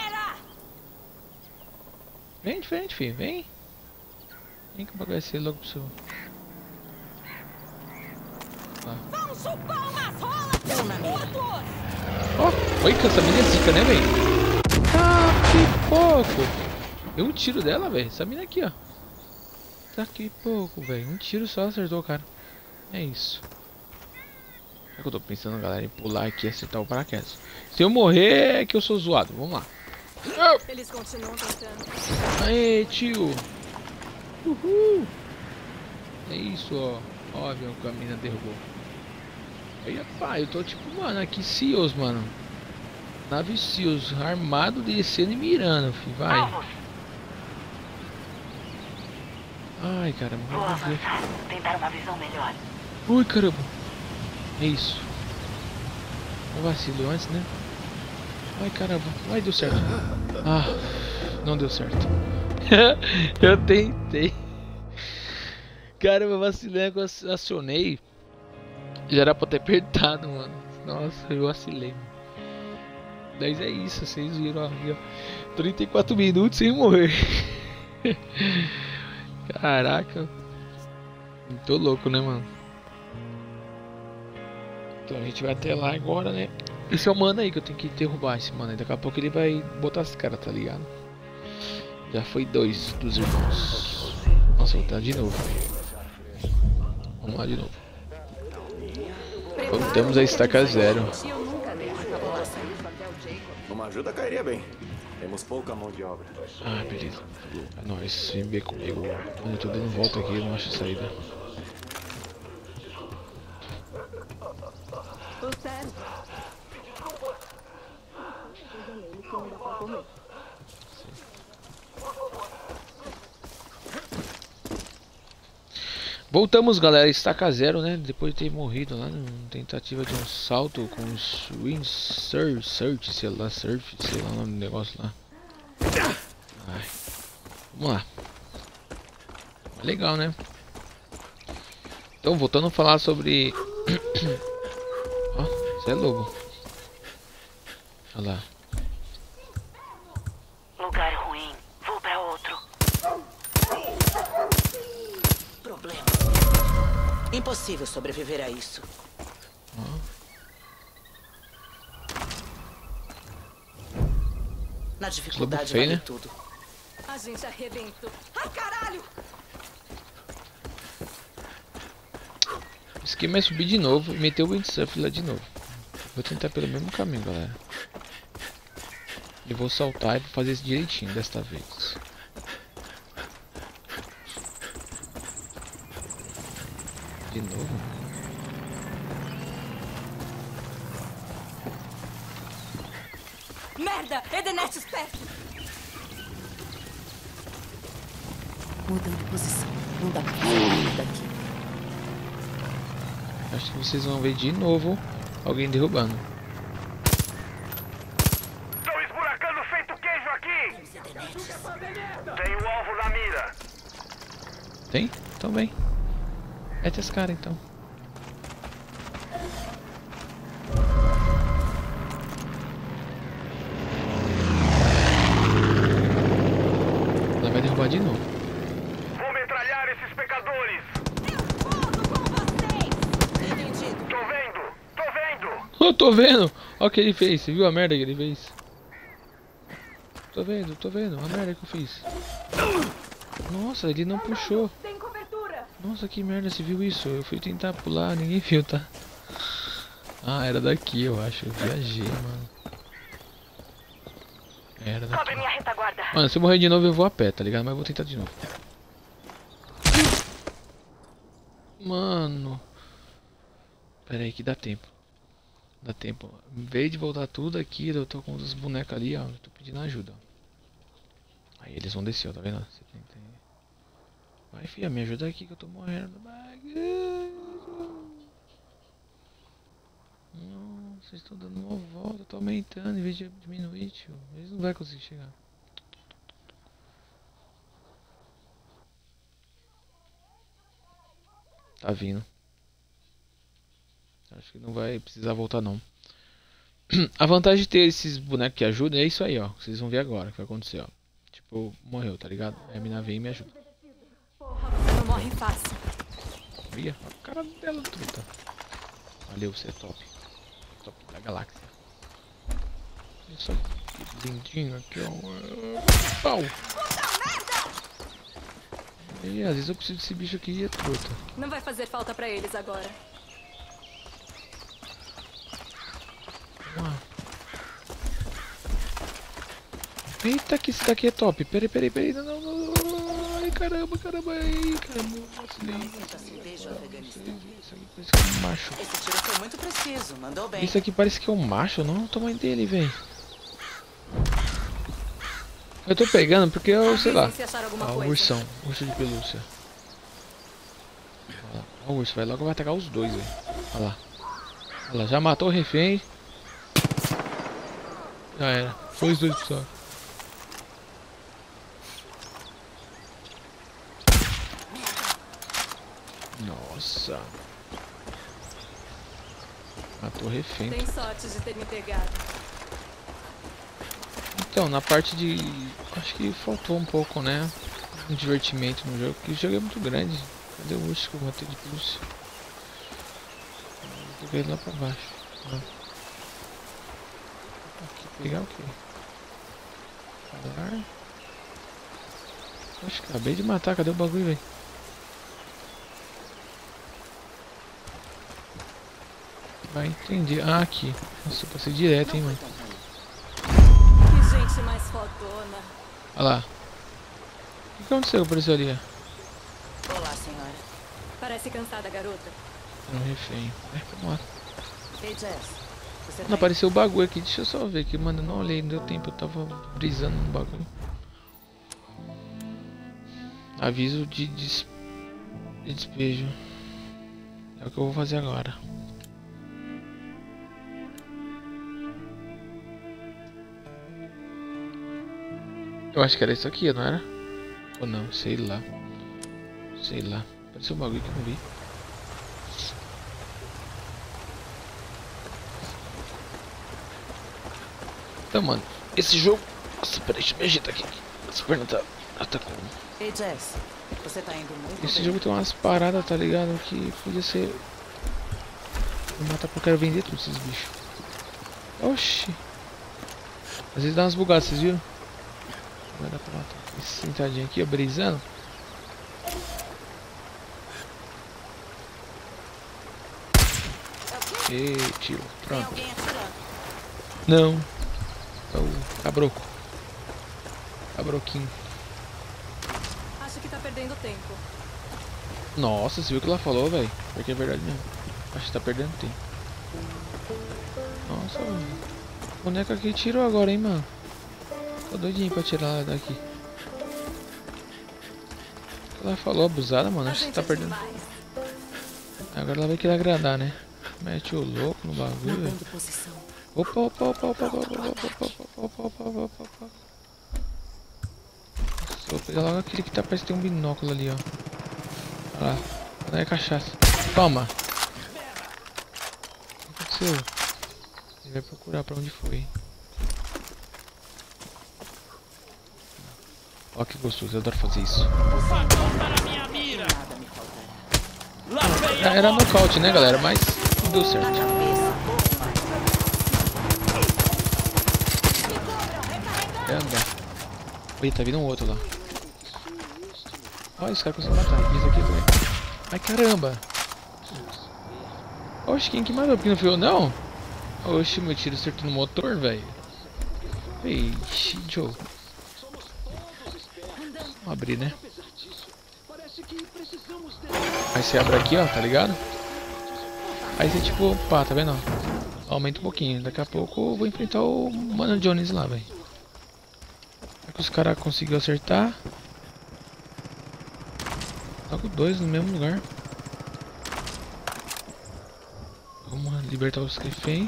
A: Vem de frente, filho, vem. Vem que o bagulho vai ser logo pro seu. Vamos chupar umas rolas, ó, olha que essa mina é zica, né, velho? Ah, que pouco. Deu um tiro dela, velho. Essa mina aqui, ó. Tá que pouco, velho. Um tiro só acertou o cara. É isso. É que eu tô pensando, galera, em pular aqui e acertar o paraquedas. Se eu morrer, é que eu sou zoado. Vamos lá.
E: Eles continuam tentando.
A: Aê, tio. Uhul. É isso, ó. Ó o avião que a mina derrubou. Aí, rapaz, eu tô tipo, mano, aqui Seals, mano. Nave Seals, armado, descendo e mirando, filho. Vai. Ai, caramba.
G: Vou avançar. Tentar uma visão melhor.
A: Ui, caramba. É isso. Um vacilo antes, né? Ai, caramba. Ai, deu certo. Ah, não deu certo. Eu tentei. Caramba, vacilei que eu acionei. Já era pra ter apertado, mano. Nossa, eu vacilei. Mas é isso, vocês viram aí, ó. trinta e quatro minutos sem morrer. Caraca. Muito louco, né, mano? Então a gente vai até lá agora, né? Esse é o mano aí que eu tenho que derrubar esse mano aí. Daqui a pouco ele vai botar as caras, tá ligado? Já foi dois dos irmãos. Nossa, vou tentar de novo. Vamos lá de novo. Voltamos a estaca zero.
F: Uma ajuda cairia bem. Temos pouca mão de obra.
A: Ah, beleza. É nóis, vem ver comigo. Eu tô dando volta aqui, eu não acho saída.
E: O cérebro.
A: Voltamos, galera, estaca zero, né? Depois de ter morrido lá na tentativa de um salto com os Windsurf, Search, sei lá, Surf, sei lá o nome do negócio lá. Ai. Vamos lá. Legal, né? Então, voltando a falar sobre... Ó, oh, você é lobo. Olha lá.
G: Lugar ruim. Vou pra outro.
H: Problema. Impossível sobreviver a isso.
A: Oh.
H: Na dificuldade
A: feio,
H: vale
A: né?
H: tudo.
E: A gente arrebentou. Ai, caralho!
A: O esquema é subir de novo e meter o windsurf lá de novo. Vou tentar pelo mesmo caminho, galera. E vou saltar e vou fazer isso direitinho desta vez. De novo.
E: Merda! Edenetes perto!
H: Mudando de posição. Não dá pra fazer nada daqui.
A: Acho que vocês vão ver de novo alguém derrubando.
C: Estão esburacando feito queijo aqui! Tem o alvo na mira.
A: Tem? Então vem. Mete esse cara então. Ela vai derrubar de novo.
C: Vou metralhar esses pecadores.
H: Entendido.
C: Tô vendo, tô vendo.
A: Eu tô vendo! Olha o que ele fez, você viu a merda que ele fez? Tô vendo, tô vendo, a merda que eu fiz. Nossa, ele não puxou.
E: Tem cobertura!
A: Nossa, que merda, você viu isso? Eu fui tentar pular, ninguém viu, tá? Ah, era daqui, eu acho. Eu viajei, mano. Era daqui.
G: Cobre minha retaguarda.
A: Mano, se eu morrer de novo eu vou a pé, tá ligado? Mas eu vou tentar de novo. Mano. Pera aí que dá tempo. Dá tempo. Em vez de voltar tudo aqui, eu tô com os bonecos ali, ó. Eu tô pedindo ajuda. Aí eles vão descer, ó, tá vendo? Você tem, tem... Vai, filha, me ajuda aqui que eu tô morrendo. Não, vocês estão dando uma volta, eu tô aumentando em vez de diminuir, tio. Eles não vão conseguir chegar. Tá vindo. Acho que não vai precisar voltar não. A vantagem de ter esses bonecos que ajudam é isso aí, ó. Vocês vão ver agora o que vai acontecer, ó. Tipo, morreu, tá ligado? Aí a mina vem e me ajuda.
E: Porra, você não morre fácil.
A: Olha, a cara dela, truta. Valeu, você é top. Top da galáxia. Olha só que lindinho aqui, ó. Pau! E às vezes eu preciso desse bicho aqui e é truta.
E: Não vai fazer falta pra eles agora.
A: Uau. Eita, que isso daqui é top. Peraí, peraí, peraí. Não, não, não, não. Ai, caramba, caramba. Ai, caramba. Isso aqui parece que é um macho.
H: Esse tiro foi muito preciso, mandou bem.
A: Isso aqui parece que é um macho, não? O tamanho dele, velho. Eu tô pegando porque eu, sei lá. Ah, o ursão. Urso de pelúcia. Olha lá. O urso vai logo vai atacar os dois, velho. Olha lá. Olha lá, já matou o refém. Já era. Foi os dois só. Nossa. Matou o refém.
E: Tem sorte de ter me pegado.
A: Então, na parte de... Acho que faltou um pouco, né? Um divertimento no jogo. Porque o jogo é muito grande. Cadê o urso que eu matei de pelúcia? Vou pegar ele lá pra baixo. Não. Aqui, pegar o quê? Radar. Acho que acabei de matar. Cadê o bagulho, velho? Vai entender. Ah, aqui. Nossa, eu passei direto, hein, mano.
E: Que gente mais fodona.
A: Olha lá. O que aconteceu? Apareceu ali, ó.
H: Olá, senhora.
E: Parece cansada, garota.
A: Tem um refém. É, vamos lá.
H: Ei, Jess. Você
A: Não
H: tá
A: apareceu o bagulho aqui. Deixa eu só ver aqui, mano. Eu não olhei, não deu tempo. Eu tava brisando no bagulho. Aviso de, de de despejo. É o que eu vou fazer agora. Eu acho que era isso aqui, não era? Ou não, sei lá. Sei lá. Pareceu um bagulho que eu não vi. Então, mano, esse jogo... Nossa, peraí, deixa eu me ajeitar aqui. Essa perna tá... Ela tá com...
E: Ei, Jess, você tá indo muito
A: Esse
E: bem.
A: jogo tem umas paradas, tá ligado? Que podia ser... Vou matar porque eu quero vender tudo esses bichos. Oxi. Às vezes dá umas bugadas, vocês viram? Vai dar pra matar. Esse sentadinho aqui, ó, brisando. Ei, tio. Pronto. Não. É o cabroco. Cabroquinho.
I: Acho que tá perdendo tempo.
A: Nossa, você viu o que ela falou, velho? Porque é verdade mesmo. Acho que tá perdendo tempo. Nossa, mano. O boneco aqui tirou agora, hein, mano. Tô doidinho pra tirar ela daqui. Ela falou abusada, mano. Acho que você tá perdendo. Agora ela vai querer agradar, né? Mete o louco no bagulho, velho. Opa, opa, opa, opa, opa, opa, opa, opa, opa, opa, opa, opa. Vou pegar logo aquele que tá parecendo que tem um binóculo ali, ó. Olha lá. Olha aí, cachaça. Toma! O que aconteceu? Ele vai procurar pra onde foi. Ó que gostoso, eu adoro fazer isso. Era nocaute, né, galera? Mas não deu certo. Anda. Oi, tá vindo um outro lá. Olha, esse cara conseguiu matar. Esse aqui também. Ai, caramba. Oxe, quem que matou? Porque não foi eu, não? Oxe, meu tiro acertou no motor, velho. Ixi, Joe. Vamos abrir, né? Aí você abre aqui, ó, tá ligado? Aí você tipo, pá, tá vendo? Aumenta um pouquinho. Daqui a pouco eu vou enfrentar o Mano Jones lá, velho. Será que os caras conseguiram acertar? Logo dois no mesmo lugar. Vamos libertar os refém.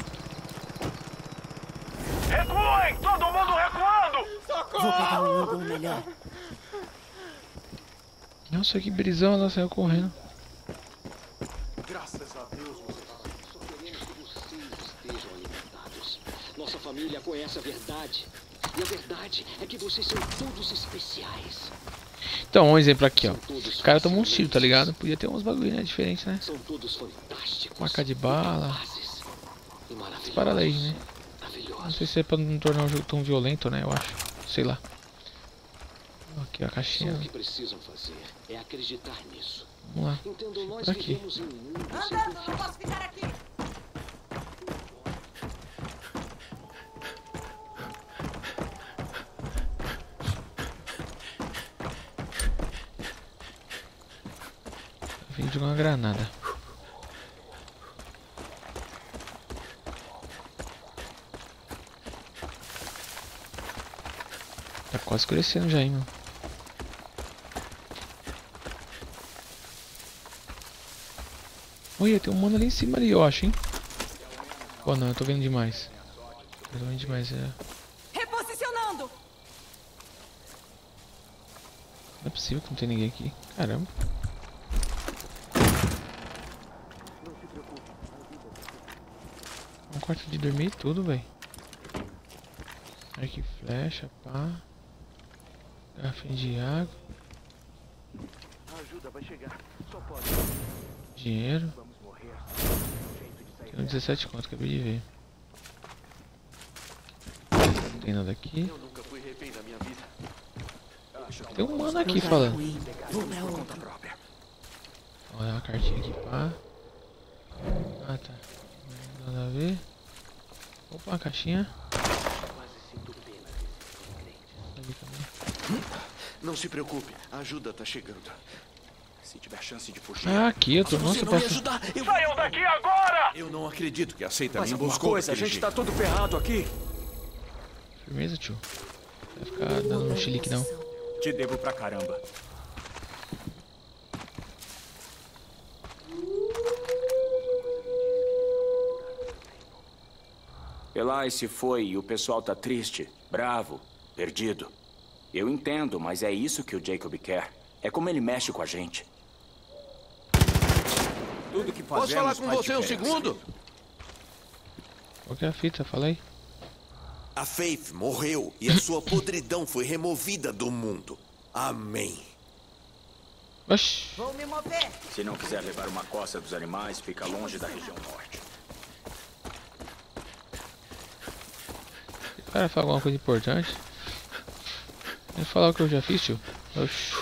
C: Recuem! Todo mundo recuando!
H: Vou pegar um ângulo melhor.
A: Nossa, que brisão, ela saiu correndo.
F: Graças a Deus, vocês
J: Só queremos que vocês estejam alimentados. Nossa família conhece a verdade. E a verdade é que vocês são todos especiais.
A: Então, um exemplo aqui, ó. O cara tomou um tiro, tá ligado? Podia ter uns bagulho, né? Diferente, né?
J: São todos fantásticos.
A: Marca de bala. Essas paradas aí, né? Não sei se é pra não tornar o jogo tão violento, né? Eu acho. Sei lá. Aqui a caixinha.
J: O que precisam fazer é acreditar nisso.
A: Vamos lá.
J: Entendam, nós
A: Por aqui.
J: vivemos em um mundo sem
I: Andando, não posso ficar aqui.
A: Vim jogar uma granada. Tá quase escurecendo já, hein, mano. Olha, tem um mano ali em cima ali, eu acho, hein. Pô, não, eu tô vendo demais. Eu tô vendo demais, é.
I: Reposicionando.
A: Não é possível que não tem ninguém aqui. Caramba. Um quarto de dormir e tudo, velho. Aqui, flecha, pá. Garrafinha de água.
C: Ajuda, vai chegar. Só pode.
A: Dinheiro.
C: Vamos morrer.
A: Tem um dezessete conto, acabei de ver. Não tem nada aqui.
F: Eu nunca fui refém da minha vida.
A: Tem um mano aqui falando.
H: Vou pra outra.
A: Olha uma cartinha aqui, pá. Ah, tá. Não nada a ver. Opa, uma caixinha. Ali também.
F: Não se preocupe, a ajuda tá chegando. Se tiver chance de fugir.
A: Ah, aqui eu tô.
F: Se
A: Nossa,
F: você
A: eu
F: não me
A: posso.
F: ajudar, eu...
C: Saiam daqui agora!
F: eu não acredito que aceita
B: Faz
F: minha
B: alguma
F: buscou
B: coisa, a
F: daquele
B: gente
F: jeito.
B: tá tudo ferrado aqui.
A: Firmeza, tio. Não vai ficar dando um chilique, não.
B: Te devo pra caramba.
D: Eli se foi e o pessoal tá triste, bravo, perdido. Eu entendo, mas é isso que o Jacob quer. É como ele mexe com a gente. Tudo que fazemos.
B: Posso falar com
D: faz
B: você um
D: diferença.
B: segundo?
A: Qual que é a fita? Fala aí.
K: A Faith morreu e a sua podridão foi removida do mundo. Amém.
A: Oxi.
I: Vou me mover.
D: Se não quiser levar uma coça dos animais, fica longe da região norte.
A: O cara fala alguma coisa importante? Vou falar o que eu já fiz, tio. Oxi.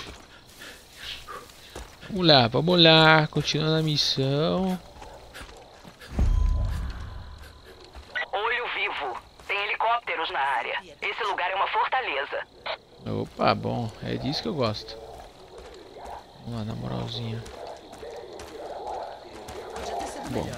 A: Vamos lá, vamos lá. Continuando a missão.
G: Olho vivo. Tem helicópteros na área. Esse lugar é uma fortaleza.
A: Opa, bom. É disso que eu gosto. Vamos lá, na moralzinha. Bom.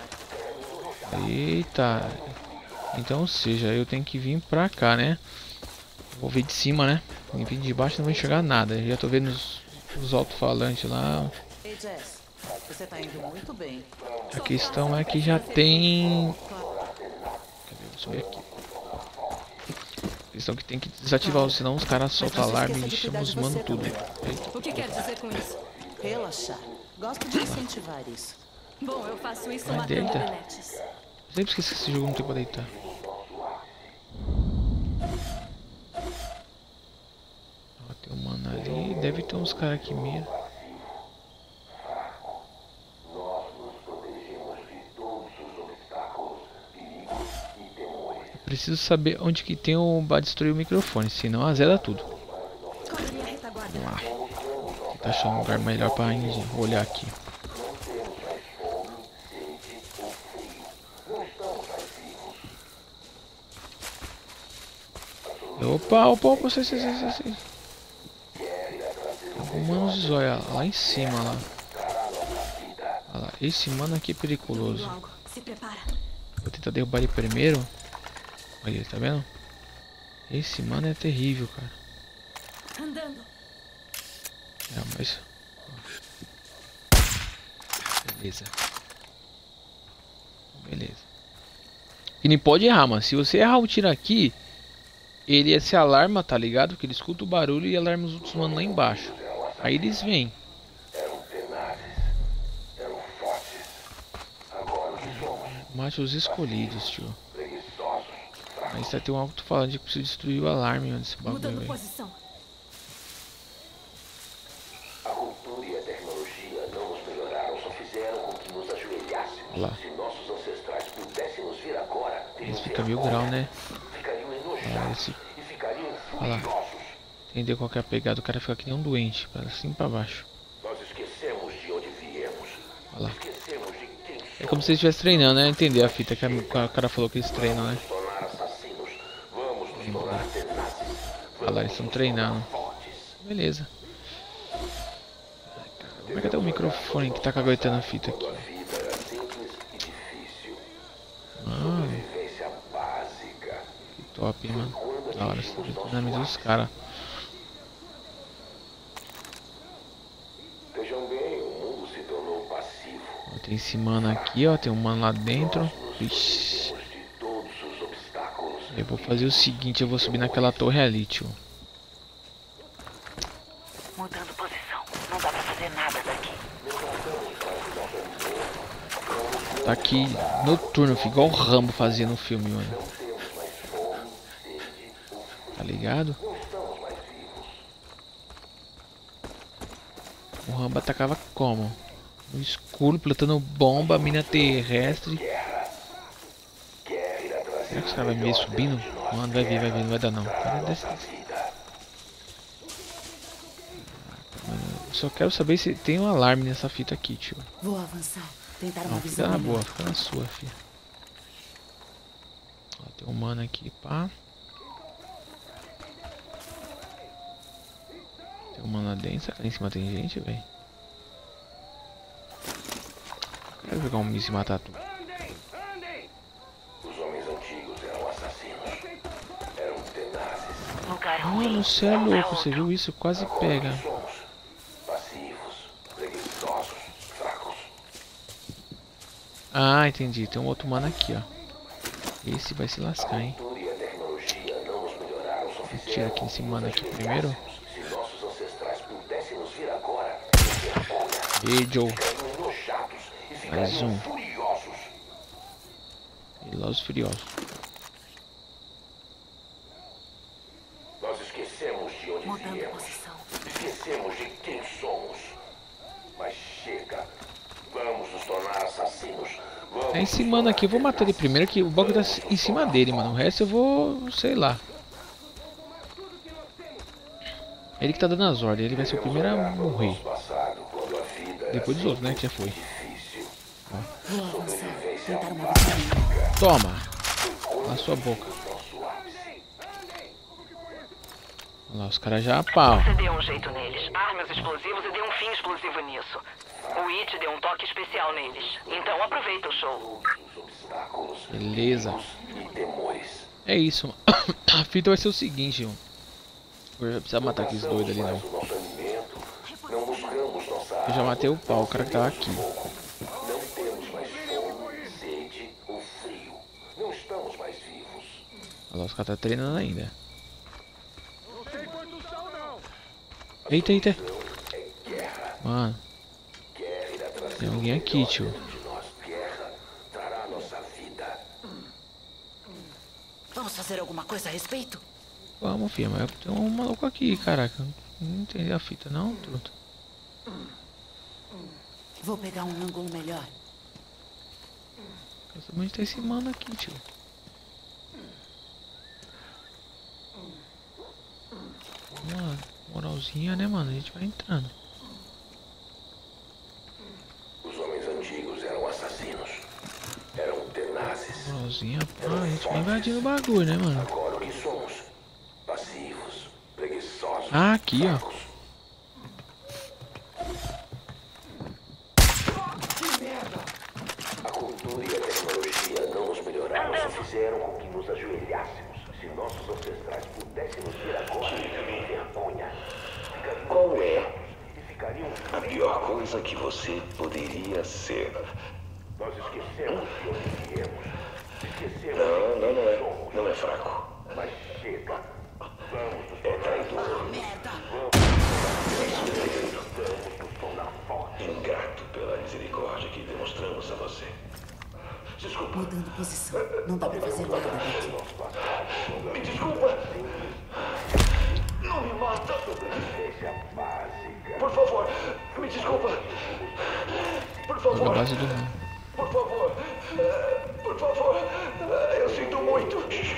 A: Eita. Então, ou seja, eu tenho que vir pra cá, né? Vou ver de cima, né? Vim vir de baixo não vai enxergar nada. Já tô vendo os, os alto-falantes lá.
E: Ei, Jess, você tá indo muito bem.
A: A questão é que já tem... Cadê? Vou subir aqui. A questão é que tem que desativar, senão os caras soltam alarme e chamam os mano tudo. Eita.
I: O que quer dizer com isso?
E: Relaxar. Gosto de incentivar isso.
I: Bom, eu faço isso
A: Vai,
I: matando
A: deita.
I: beletes.
A: Sempre esqueci que esse jogo não tem pra deitar. Ó, tem um mano ali. Deve ter uns caras aqui mesmo. Eu preciso saber onde que tem o pra destruir o microfone, senão azeda tudo. Vamos lá. Tentar achar um lugar melhor pra olhar aqui. Opa, opa, opa, sei, sei, sei, sei, sei. Tem um mano de zóia lá em cima, lá. Olha lá, esse mano aqui é periculoso.
I: Se prepara.
A: Vou tentar derrubar ele primeiro. Olha, tá vendo? Esse mano é terrível, cara.
I: Andando.
A: É, mas... Beleza. Beleza. E nem pode errar, mano. Se você errar um tiro aqui... Ele se alarma, tá ligado? Porque ele escuta o barulho e alarma os outros manos lá embaixo. Aí eles vêm. Mate os escolhidos, tio. Aí vai ter um alto-falante que precisa destruir o alarme desse bagulho, velho.
L: A cultura e a tecnologia não nos melhoraram, só fizeram com que nos ajoelhássemos.
A: Olha lá.
L: Se nossos ancestrais pudessem nos ver agora,
A: Esse fica mil grau, né?
L: ficariam enojados
A: Olha esse...
L: e ficariam
A: Olha lá.
L: furiosos.
A: Entendeu qual que é a pegada? O cara fica que nem um doente, pra cima e pra baixo.
L: Nós esquecemos de onde viemos.
A: Olha lá.
L: Esquecemos de quem
A: É como se eles estivessem treinando, né? Entender a fita que a- o cara falou que eles treinam, né?
L: tornar assassinos. Vamos nos tornar tenazes.
A: Olha lá, eles estão treinando. Beleza. Ai, cara, como é que tá o microfone que tá caguetando a fita aqui? Ah,
L: Vivência básica.
A: que top, hein, mano. Da hora, você tá treinamento dos caras.
L: Vejam bem, o mundo se tornou passivo.
A: Ó, tem esse mano aqui, ó. Tem um mano lá dentro. Ixi.
L: Todos os obstáculos.
A: Eu vou fazer o seguinte, eu vou subir naquela torre ali, tio.
G: Mudando posição. Não dá pra fazer nada daqui.
A: Tá aqui noturno, fica igual o Rambo fazia no filme, mano. Tá ligado? O Rambo atacava como? No escuro, plantando bomba, mina terrestre. Será que os caras vão me ver subindo? Mano, vai vir, vai vir, não vai dar não. Cara, desce, desce. Mano, eu só quero saber se tem um alarme nessa fita aqui, tio.
H: Vou avançar. Tentar uma
A: Não,
H: visão
A: fica na
H: melhor.
A: boa, fica na sua, filha. Ó, tem um mano aqui, pá. Tem um mano lá dentro. Será que lá em cima tem gente, velho? Quero pegar um míssil e matar tudo.
L: Os homens antigos eram assassinos. Eram tenazes.
G: Lugar ruim.
A: Mano, você é louco, você viu isso? Quase pega.
L: Passivos. Preguiçosos. Fracos.
A: Ah, entendi. Tem um outro mano aqui, ó. Esse vai se lascar, hein? Tira aqui esse mano aqui primeiro. Vídeo. Mais um. Velozes e Furiosos.
L: Nós esquecemos de onde viemos. Esquecemos de quem somos. Mas chega. Vamos nos tornar assassinos. Vamos
A: é esse mano aqui, eu vou matar ele primeiro, que o bagulho tá em cima dele, mano. O resto eu vou, sei lá. Ele que tá dando as ordens, ele vai ser o primeiro a morrer. Depois dos outros, né, que já foi. Toma! Na sua boca. Olha lá, os caras já a pau.
G: Você deu um jeito neles. Arme os explosivos e dê um fim explosivo nisso. O It deu um toque especial neles. Então aproveita o show.
A: Beleza. É isso. A fita vai ser o seguinte, mano. Eu já precisa matar aqueles doidos ali, não. Eu já matei o pau, o cara que tava aqui.
L: Não temos mais fome, sede ou frio. Não estamos mais vivos.
A: Olha lá, os caras tá treinando ainda. Eita, eita. Mano. Tem alguém aqui, tio.
H: Vamos fazer alguma coisa a respeito?
A: Vamos, filha, mas tem um maluco aqui, caraca. Não entendi a fita, não, truta.
H: Vou pegar um ângulo melhor.
A: Onde tá esse mano aqui, tio? Mano, moralzinha, né, mano? A gente vai entrando.
L: Os homens antigos eram assassinos. Eram tenazes.
A: Moralzinha, pá, a gente vai invadindo o bagulho, né, mano?
L: Agora o que somos? Passivos, preguiçosos.
A: Ah, aqui, ó.
L: A cultura e a tecnologia não nos melhoraram, só fizeram com que nos ajoelhássemos. Se nossos ancestrais pudessem nos ver agora, teriam vergonha. Qual é a pior coisa que você poderia ser? Nós esquecemos de onde viemos. Esquecemos não, não, não é. Não é fraco. Mas chega. Vamos nos tornar traidor. Merda! Vamos nos tornar fortes. Ingrato pela misericórdia que demonstramos a você. Desculpa.
H: Mudando posição. Não dá pra fazer nada daqui.
L: Me desculpa. Não me mata. Por favor, me desculpa. Por favor.
A: Na base do mundo.
L: Por favor. Por favor. Eu sinto muito.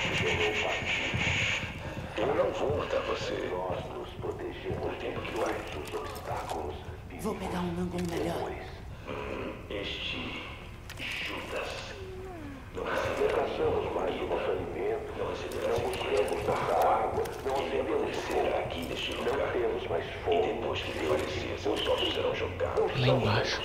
L: Eu não vou matar você. Nós nos protegemos o tempo que vai dos obstáculos.
H: Vou pegar um ângulo melhor.
L: Este Judas. Não caçamos mais o nosso alimento. Não buscamos nossa água. Não acendemos ser aqui neste lugar. Não temos mais fome. E depois que prevalecer, seus ossos serão jogados.
A: Lá embaixo.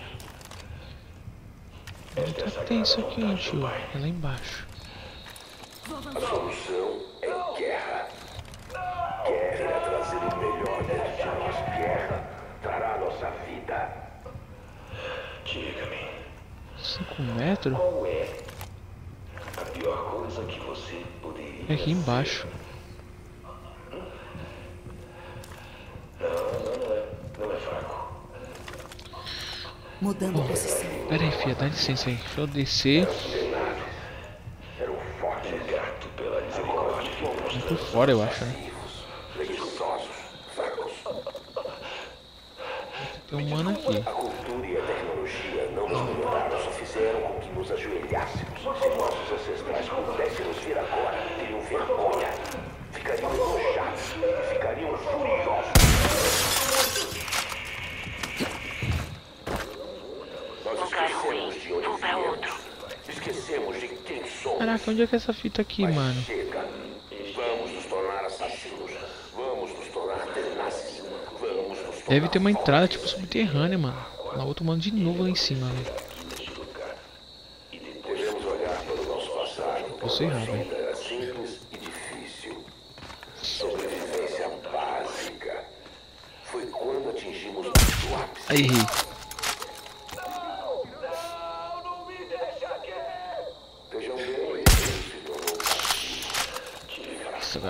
A: Onde tá que tem isso aqui, tio? É lá embaixo.
L: A solução é guerra. Guerra é trazer o melhor dentro de nós. Guerra trará a nossa vida. Diga-me.
A: Cinco metros?
L: Qual é a pior coisa que você poderia
A: É aqui embaixo.
L: Não, não, não é. Não é fraco.
H: Mudando posição.
A: Pera aí, filha, dá licença aí. Deixa eu descer.
L: Era um forte gato pela misericórdia.
A: Vem por fora, eu acho, né?
L: Preguiçosos, fracos.
A: Tem um mano aqui.
L: A cultura e a tecnologia não nos melhoraram, só fizeram com que nos ajoelhássemos. Se nossos ancestrais pudessem nos ver agora, teriam vergonha. Ficariam enojados e ficariam furiosos. Nós esquecemos de onde viemos. Esquecemos de quem somos.
A: Caraca, onde é que é essa fita aqui, mano?
L: Chega. Vamos nos tornar assassinos. Vamos nos tornar tenazes. Vamos nos tornar
A: Deve ter uma entrada tipo subterrânea, mano. Lá outro mano de novo lá em cima, velho.
L: Devemos olhar para o nosso passado.
A: Eu sei errado, velho.
L: Era simples e difícil. Sobrevivência básica. Foi quando atingimos o ápice.
A: Aí, errei.
L: Vejam bem,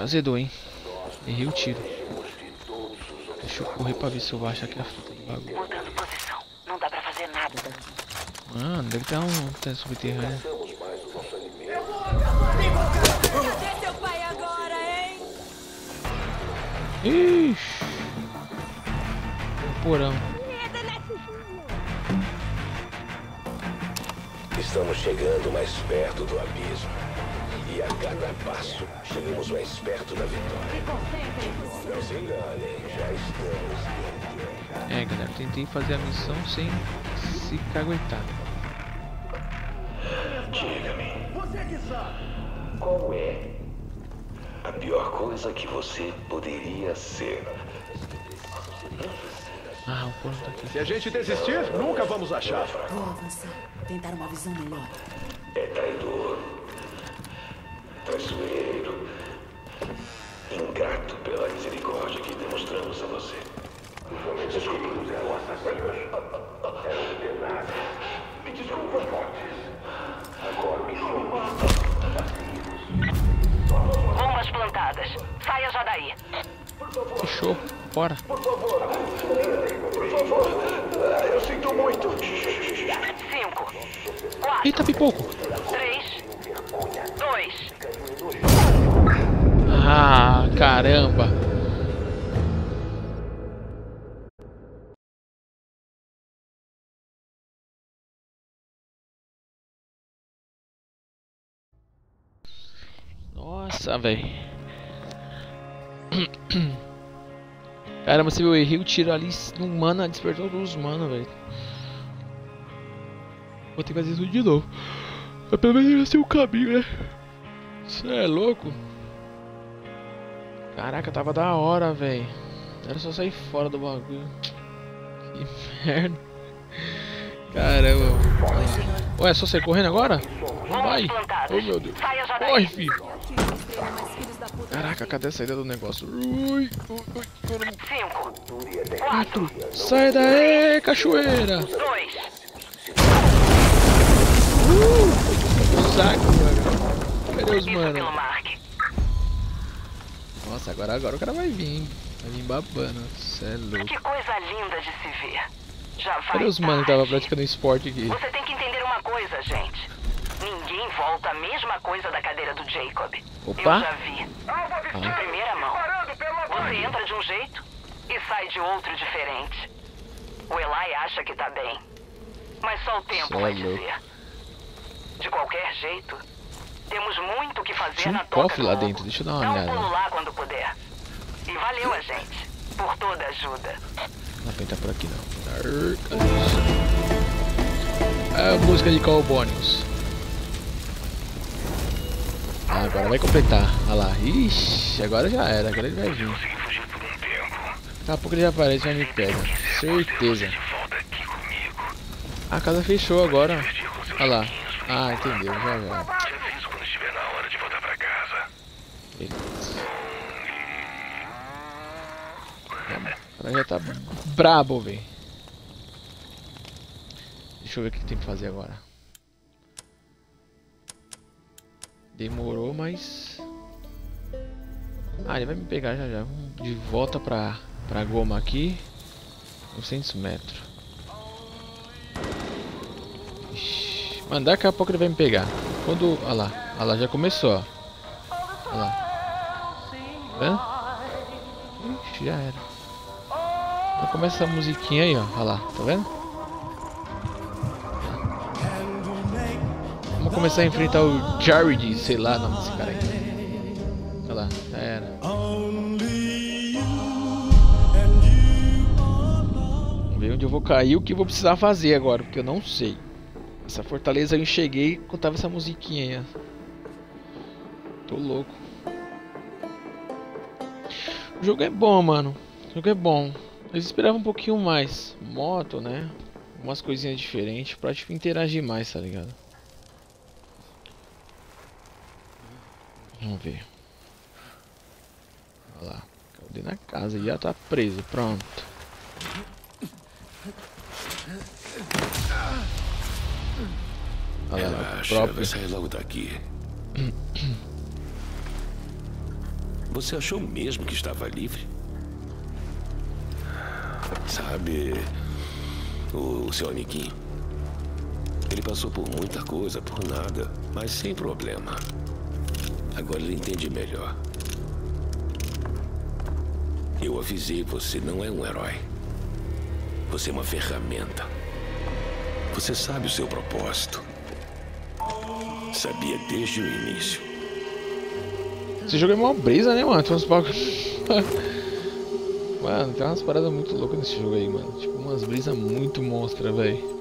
A: azedou, hein? Errei o tiro. Deixa eu correr pra ver se eu acho aqui a fruta do bagulho.
G: Mudando posição. Não dá pra fazer nada daqui.
A: Ah, deve ter um tem subterrâneo.
I: Cadê teu pai agora, hein?
A: Ixi. Porão.
L: Estamos chegando mais perto do abismo. E a cada passo, chegamos mais perto da vitória. Não se enganem, já estamos em guerra.
A: É, galera, tentei fazer a missão sem se caguetar.
L: Diga-me. Você que sabe. Qual é a pior coisa que você poderia ser?
A: Ah, o corpo tá aqui.
C: Se a gente desistir, nunca vamos achar.
H: Vou avançar. Tentar uma visão melhor.
L: É traidor. Traiçoeiro. Ingrato pela misericórdia que demonstramos a você. Os homens escolhidos eram assassinos. Eram pesados. Me desculpa, Fortes. Agora o que somos?
G: Bombas plantadas. Saia já daí.
A: Fechou. Bora.
L: Por favor. Por favor. Eu sinto muito.
G: Cinco. Quatro.
A: Eita, pipoco.
G: Três. Dois.
A: Ah, caramba. Nossa, velho. Caramba, se eu errei o tiro ali no mana, despertou todos os mana, velho. Vou ter que fazer isso de novo. Mas pelo menos já sei o caminho, né? Isso é louco. Caraca, tava da hora, velho. Era só sair fora do bagulho. Que merda. Caramba. Ué, é só sair correndo agora? Não vai. Oh, meu Deus. Corre, filho. Caraca, cadê a saída do negócio? Ui, ui, ui,
G: Cinco.
A: quatro. Sai daí, cachoeira.
G: Dois.
A: Uh, saco, mano. Cadê os mano? Nossa, agora, agora o cara vai vir. Vai vir babando. Cê é louco.
G: Que coisa linda de se ver. Já vai.
A: Cadê os mano que tava praticando esporte aqui?
G: Você tem que entender uma coisa, gente. Ninguém volta a mesma coisa da cadeira do Jacob.
A: Opa.
G: Eu já vi.
A: Ah.
G: Em primeira mão. Você entra de um jeito e sai de outro diferente. O Eli acha que tá bem. Mas só o tempo
A: Cê
G: vai
A: é louco.
G: dizer. De qualquer jeito, temos muito o que fazer
A: Tinha um
G: na toca
A: cofre
G: do
A: lá
G: lobo.
A: dentro, deixa eu dar uma
G: Dá um
A: olhada.
G: pulo lá quando puder. E valeu a gente por toda a ajuda.
A: Não vai entrar por aqui não. Arr, cadê isso? É a música de Cowboys. Ah, agora vai completar. Olha lá. Ixi, agora já era. Agora ele vai vir. Daqui a pouco ele já aparece e já me pega. Certeza. A casa fechou agora. Olha lá. Ah, entendeu. Já já. Beleza. Agora já tá brabo, velho. Deixa eu ver o que tem que fazer agora. Demorou, mas... Ah, ele vai me pegar já já. Vamos de volta pra, pra goma aqui. novecentos metros. Ixi. Mano, daqui a pouco ele vai me pegar. Quando... Olha lá. Olha lá, já começou, ó. Olha lá. Tá vendo? Ixi, já era. Já começa essa musiquinha aí, ó. Olha lá. Tá vendo? Vamos começar a enfrentar o Jared, sei lá o nome desse cara aí. Olha lá, já era. Vamos ver onde eu vou cair, o que eu vou precisar fazer agora, porque eu não sei. Essa fortaleza eu cheguei quando tava essa musiquinha aí, ó. Tô louco. O jogo é bom, mano. O jogo é bom. Eu esperava um pouquinho mais. Moto, né? Umas coisinhas diferentes pra tipo, interagir mais, tá ligado? Vamos ver. Olha lá. Cadê na casa? Já tá preso. Pronto. Olha lá. O próprio.
L: Sair logo daqui.
M: Você achou mesmo que estava livre? Sabe, o seu amiguinho, ele passou por muita coisa, por nada, mas sem problema. Agora ele entende melhor. Eu avisei, você não é um herói. Você é uma ferramenta. Você sabe o seu propósito. Sabia desde o início.
A: Esse jogo é uma brisa, né, mano? Tem uns bagulho... Mano, tem umas paradas muito loucas nesse jogo aí, mano. Tipo, umas brisas muito monstras, velho.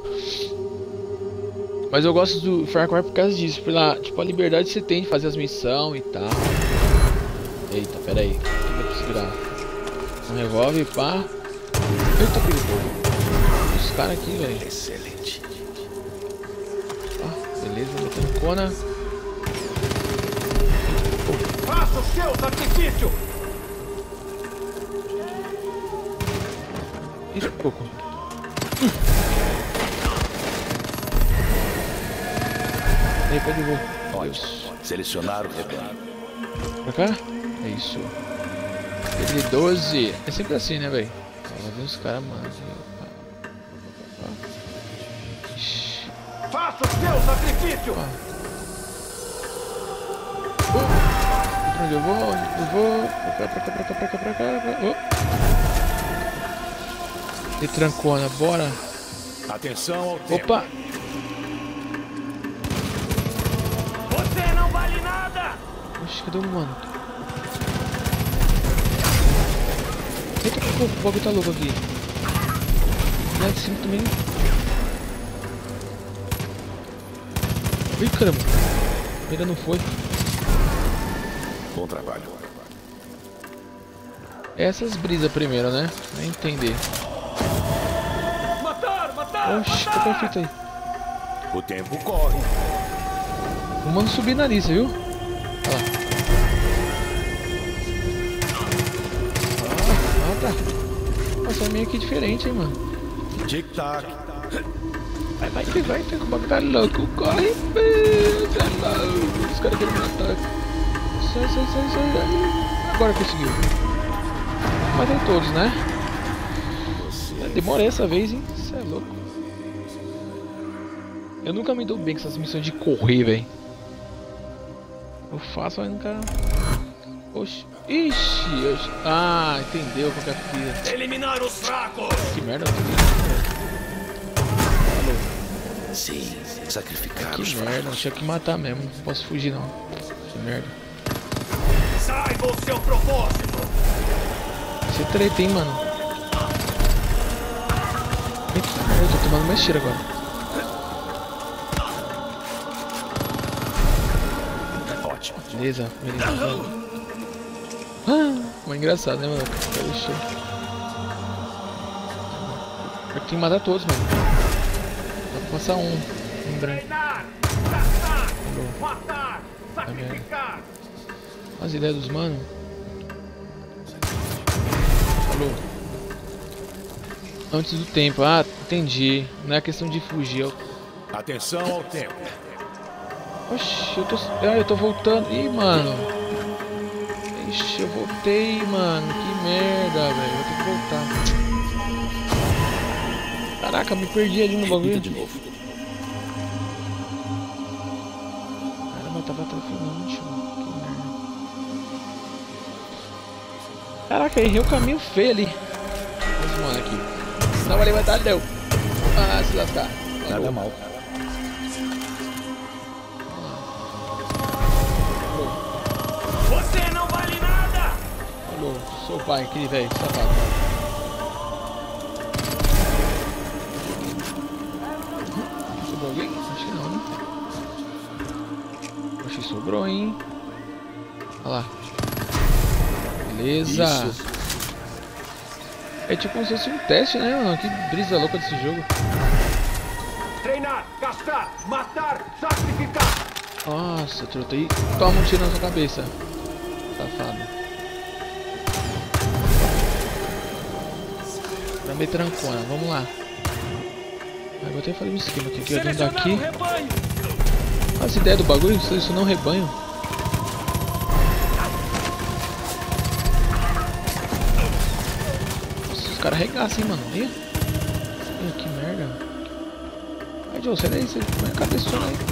A: Mas eu gosto do Far Cry por causa disso. Pela, tipo, a liberdade que você tem de fazer as missões e tal. Eita, pera aí. Tem que segurar. Um revólver, pá. Eita, perigoso. Os caras aqui, velho.
M: Excelente.
A: Ah, beleza, metendo cona.
C: Faça o seu sacrifício!
A: Ih, pouco. Aí, pode ver.
M: Ótimo. Selecionar o rebelde.
A: Pra cá? É isso. Pedro doze. É sempre assim, né, velho? Vai ver os caras, mano.
C: Faça o seu sacrifício!
A: Ah. Oh. Pra onde eu vou? Onde eu vou? Pra cá, pra cá, pra cá, pra cá, pra cá. Pra cá. Oh. E trancona, bora.
M: Atenção ao tempo.
A: Opa!
C: Você não vale nada!
A: Oxe, cadê o mano? Eita, que o bagulho tá louco aqui. Lá de cima também. Ih, caramba. Ainda não foi.
M: Bom trabalho.
A: Essas brisas primeiro, né? Vai entender.
C: Matar, matar,
A: Oxi, tá perfeito aí.
M: O tempo corre.
A: O mano subir na lista, viu? Olha lá. Ah, ah tá. Nossa, é meio que diferente, hein, mano.
M: Tic-tac.
A: Vai, vai, vai, vai. Tem que o bagulho tá louco. Corre, filho. Você é louco. Os caras querem me matar. Sai, sai, sai, sai. Agora conseguiu. Matei todos, né? Demorei essa vez, hein? Isso é louco. Eu nunca me dou bem com essas missões de correr, velho. Eu faço, mas nunca... Oxi. Ixi, oxi. Ah, entendeu qual que é a fita.
C: Eliminar os fracos!
A: Que merda, eu tô Falou.
M: Sim, sacrificar
A: Que
M: os
A: merda,
M: fracos.
A: eu tinha que matar mesmo. Não posso fugir, não. Que merda.
C: Saiba o seu propósito!
A: Você treta, hein, mano. Eita, eu tô tomando mais tiro agora.
M: Ótimo.
A: Beleza, beleza. Ah, mas engraçado, né, mano? Deixa. Eu tenho que matar todos, mano. Dá pra passar um. Um branco.
C: Matar, sacrificar.
A: As ideias dos mano. Falou. Antes do tempo. Ah, entendi. Não é questão de fugir. Eu...
M: Atenção ao tempo.
A: Oxi, eu tô... Ah, eu tô voltando. Ih, mano. Ixi, eu voltei, mano. Que merda, velho. Vou ter que voltar. Caraca, me perdi ali no bagulho.
M: de novo.
A: Caramba, eu tava atrapalhando. Que merda. Caraca, errei o caminho feio ali. Vamos, mano, aqui. Não, ele vai dar, deu. Ah, se lascar.
M: Nada mal.
C: Você não vale nada!
A: Falou, sou o pai, aquele velho, safado. Sobrou alguém? Acho que não, né? Acho que sobrou, hein? Olha lá. Beleza. Isso. É tipo como se fosse um teste, né, mano? Que brisa louca desse jogo.
C: Treinar, gastar, matar, sacrificar.
A: Nossa, truta aí. Toma um tiro na sua cabeça. Safado. Tá meio trancona, vamos lá. Ah, vou até fazer um esquema aqui. Que eu vim daqui. Olha essa ideia do bagulho, selecionar um rebanho. caras arregaçam, hein, mano. Olha. Olha que merda. Ai, Joe, sai daí, você vai cabeçona aí.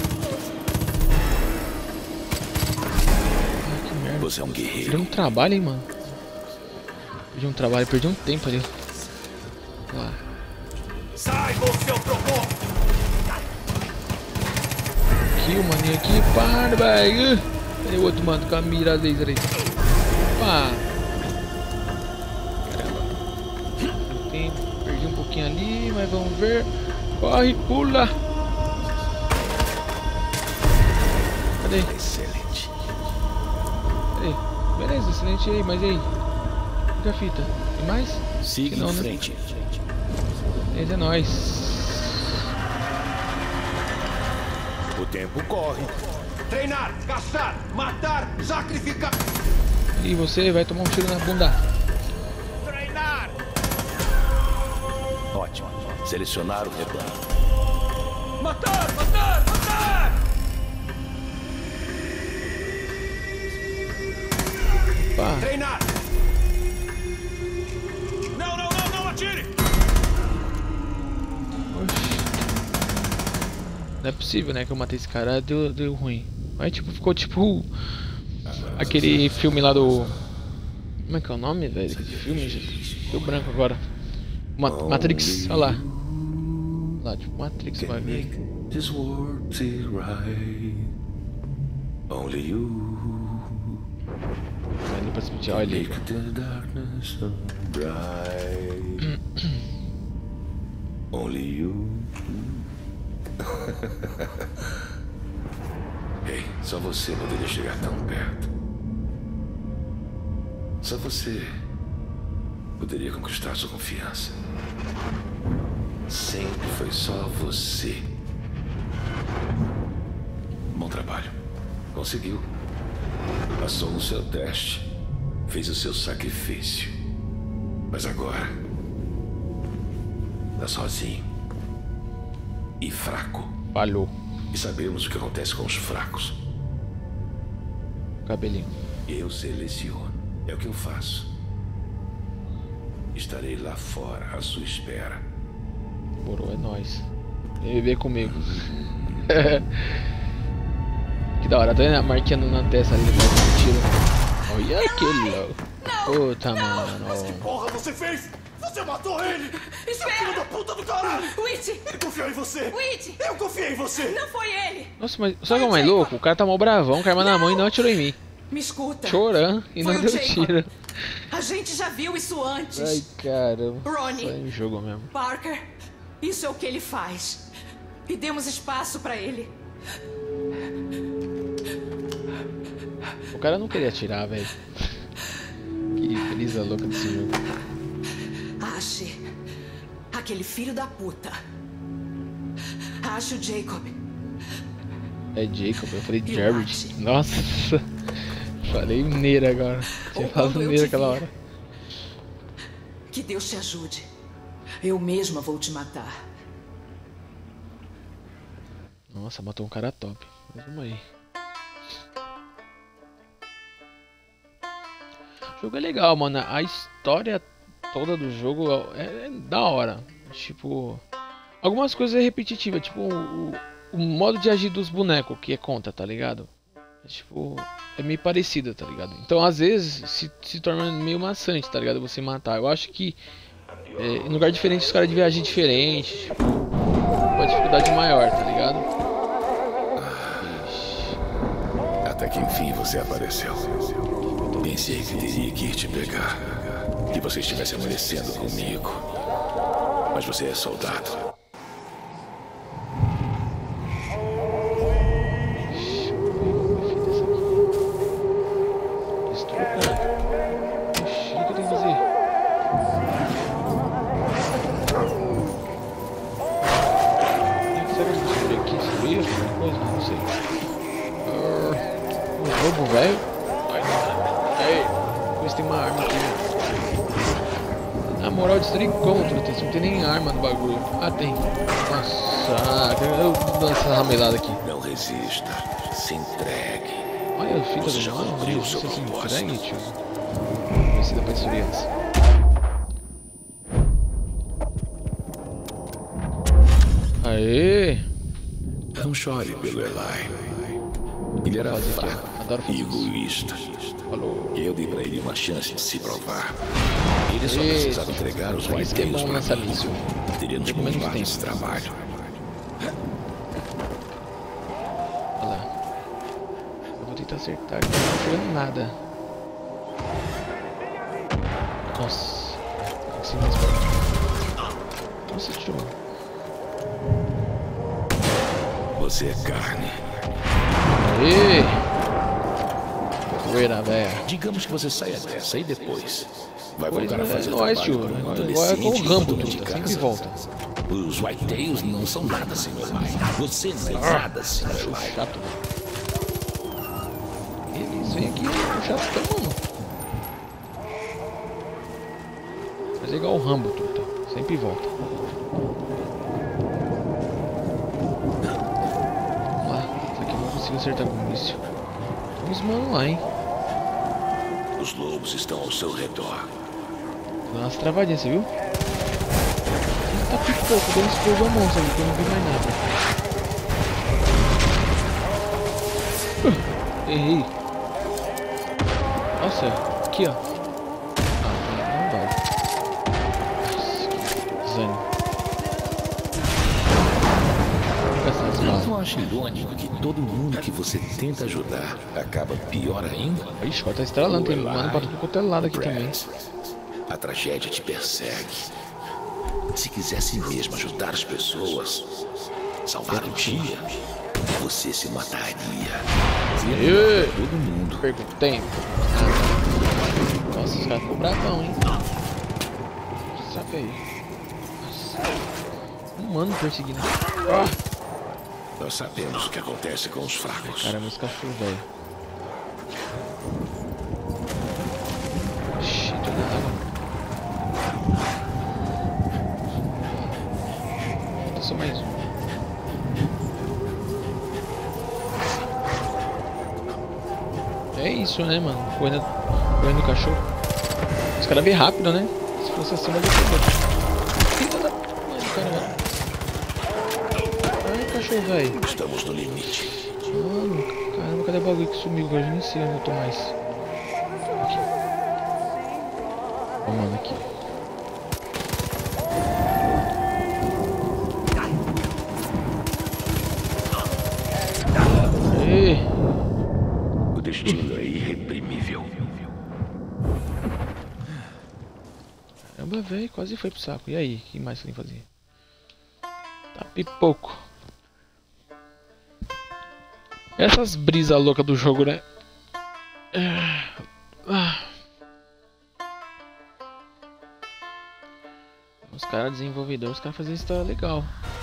A: Ai, que merda.
M: Você é um guerreiro.
A: Perdi um trabalho, hein, mano. Perdi um trabalho, perdi um tempo ali. Lá.
C: Sai, seu trocou!
A: Aqui, o maninho aqui, para, velho. Cadê o outro, mano, com a mira laser aí? Pá. Caramba. Tem, perdi um pouquinho ali, mas vamos ver. Corre, pula. Cadê?
M: Excelente.
A: Cadê? Beleza, excelente aí, mas e aí? Fica a fita. Tem mais?
M: Siga
A: não,
M: em
A: né?
M: frente.
A: Esse é nóis.
M: O tempo corre.
C: Treinar, caçar, matar, sacrificar.
A: E você vai tomar um tiro na bunda.
C: Treinar.
M: Ótimo. Selecionar o rebanho.
C: Matar, matar, matar.
A: Opa.
C: Treinar. Não, não, não, não atire.
A: Oxi. Não é possível, né, que eu matei esse cara, deu, deu ruim. Aí tipo, ficou tipo aquele filme lá do... Como é que é o nome, velho? Que filme, gente? Deu branco agora. Ma Matrix, olha lá. Olha lá, tipo Matrix, vai ver.
M: Only you.
A: Ali pra cima, olha ali.
M: Only you. Ei, só você poderia chegar tão perto. Só você poderia conquistar sua confiança. Sempre foi só você. Bom trabalho. Conseguiu. Passou no seu teste. Fez o seu sacrifício. Mas agora tá sozinho. E fraco.
A: Falhou.
M: E sabemos o que acontece com os fracos.
A: Cabelinho.
M: Eu seleciono. É o que eu faço. Estarei lá fora à sua espera.
A: Morou, é nóis. Vem viver comigo. Que da hora, tá vendo a marquinha na testa ali depois do tiro. Olha aquele lá. Puta, mano.
C: Mas que porra você fez? Você matou ele! Espera! Filho da puta do caralho!
I: Witty!
C: Ele confiou em você!
I: Witty!
C: Eu confiei em você!
I: Não foi ele!
A: Nossa, mas sabe o que é o mais louco? O cara tá mó bravão, com a arma na mão e não atirou em mim.
E: Me escuta.
A: Chorando e não deu tiro.
E: A gente já viu isso antes.
A: Ai, caramba.
E: Ronnie.
A: Só em jogo mesmo.
E: Parker, isso é o que ele faz. E demos espaço pra ele.
A: O cara não queria atirar, velho. Que brisa louca desse jogo.
E: Ache aquele filho da puta. Ache o Jacob.
A: É Jacob, eu falei Jared. Nossa, falei Neira agora. Tinha falado Neira aquela hora.
E: Que Deus te ajude. Eu mesma vou te matar.
A: Nossa, matou um cara top. Mas vamos aí. O jogo é legal, mano. A história toda do jogo é, é da hora. Tipo, algumas coisas é repetitiva, tipo o, o modo de agir dos bonecos que é conta, tá ligado? É, tipo, é meio parecido, tá ligado? Então às vezes se, se torna meio maçante, tá ligado? Você matar. Eu acho que é, em lugar diferente os caras deviam agir diferente, tipo, uma dificuldade maior, tá ligado?
M: Até que enfim você apareceu. Pensei que teria que ir te pegar. Que você estivesse amanhecendo comigo. Mas você é soldado.
A: Lobo, velho. Ei, ver se tem uma arma aqui. Na moral, destruir contra, não tem nem arma no bagulho. Ah, tem. Nossa, eu vou dar essa ramelada aqui.
M: Não resista, se entregue.
A: Olha a fita do mano, você se entregue, tio. Vamos ver se dá pra destruir antes.
M: Não chore pelo Eli. Ele era fraco e egoísta. Eu dei pra ele uma chance de se provar. Ele só precisava entregar os White Tails pra mim. Teríamos continuado esse trabalho.
A: Olha lá. Eu vou tentar acertar, não tô pegando nada. Nossa. Assim mesmo. Nossa, tio.
M: Você é carne.
A: Aê! Poeira, velho.
M: Digamos que você saia dessa e depois vai
A: Pois
M: voltar a
A: é,
M: fazer
A: nós,
M: trabalho
A: tio.
M: para um
A: Agora
M: adolescente
A: é com o Rambo,
M: enquanto
A: tudo,
M: de
A: tá
M: casa.
A: sempre volta.
M: Os White Tails não são nada sem o Eli. Você não é nada sem o Eli.
A: Chato. Eles vêm aqui no chatão, mano. Mas é igual o Rambo, tudo. Sempre volta. Vamos lá. Isso aqui eu não consigo acertar com isso. Tem uns mano lá, hein.
M: Os lobos estão ao seu redor.
A: Dá umas travadinhas, você viu? Tá pipoco, deu um explosão monstro ali que eu não vi mais nada. Uh, errei. Nossa, aqui ó. Ah, não vai. Desânimo.
M: Não acha irônico que todo mundo que você tenta ajudar acaba pior ainda?
A: Ixi, ó, tá estralando, tem mano pra tudo quanto é lado aqui também.
M: A tragédia te persegue. Se quisesse mesmo ajudar as pessoas, salvar o dia, você se mataria.
A: Eu
M: todo mundo.
A: Perco tempo. Nossa, os caras ficam bravão, hein? Saca aí. Nossa. Um mano perseguindo. Ah.
M: Nós sabemos o que acontece com os fracos.
A: Caramba, esse cachorro, velho. Ixi, tô na água. Falta só mais um. É isso, né, mano? Correndo, correndo o cachorro. Os caras vêm rápido, né? Se fosse assim, vai descer. Filha da mãe do cara, mano. Ai, cachorro, velho.
M: Estamos no limite.
A: Mano, caramba, cadê o bagulho que sumiu? Agora eu nem sei onde eu tô mais. Aqui. Ó, mano, aqui. Ei.
M: O destino é irreprimível.
A: Caramba, velho, quase foi pro saco. E aí, o que mais você tem que fazer? Tá pipoco. Essas brisas loucas do jogo, né? Ah. Os caras desenvolvedores, os caras fazem isso, tá legal.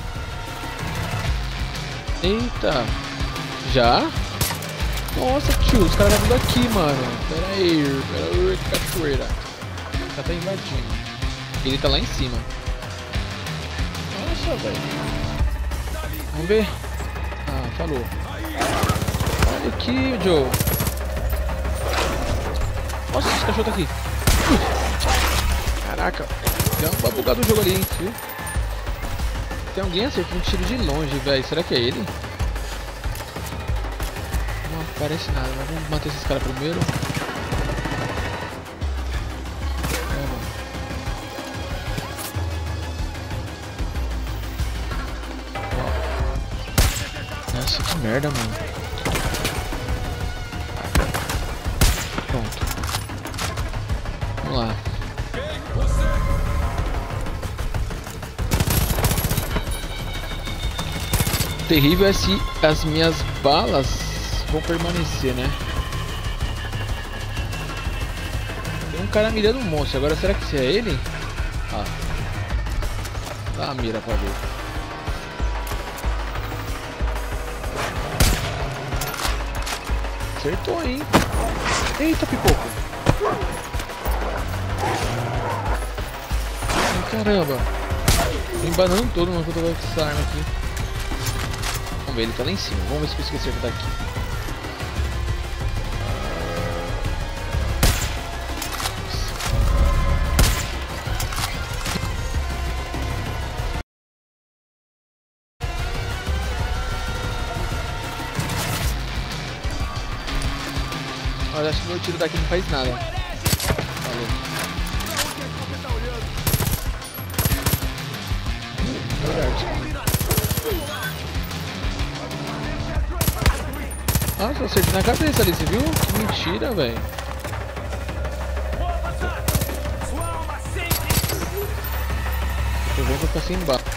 A: Eita! Já? Nossa, tio, os caras vão daqui, mano. Pera aí, pera aí, cachoeira. O cara tá invadindo. Ele tá lá em cima. Nossa, velho. Vamos ver. Ah, falou. Olha aqui, Joe. Nossa, esse cachorro tá aqui. Caraca. Tem uma bugada do jogo ali, hein, viu? Tem alguém acertando um tiro de longe, velho. Será que é ele? Não aparece nada, mas vamos matar esses caras primeiro. É, mano. Ó. Nossa, que merda, mano. Pronto. Vamos lá. O terrível é se as minhas balas vão permanecer, né? Tem um cara mirando um monstro. Agora será que isso é ele? Ah. Dá a mira pra ver. Acertou, hein? Eita, pipoco. Ai, caramba. Tô embanando todo mundo quando eu vou com essa arma aqui. Vamos ver, ele tá lá em cima. Vamos ver se consigo acertar daqui. Mas acho que meu tiro daqui não faz nada. Valeu. Nossa, eu acertei na cabeça ali, você viu? Que mentira, velho. Tô vendo pra cima embaixo.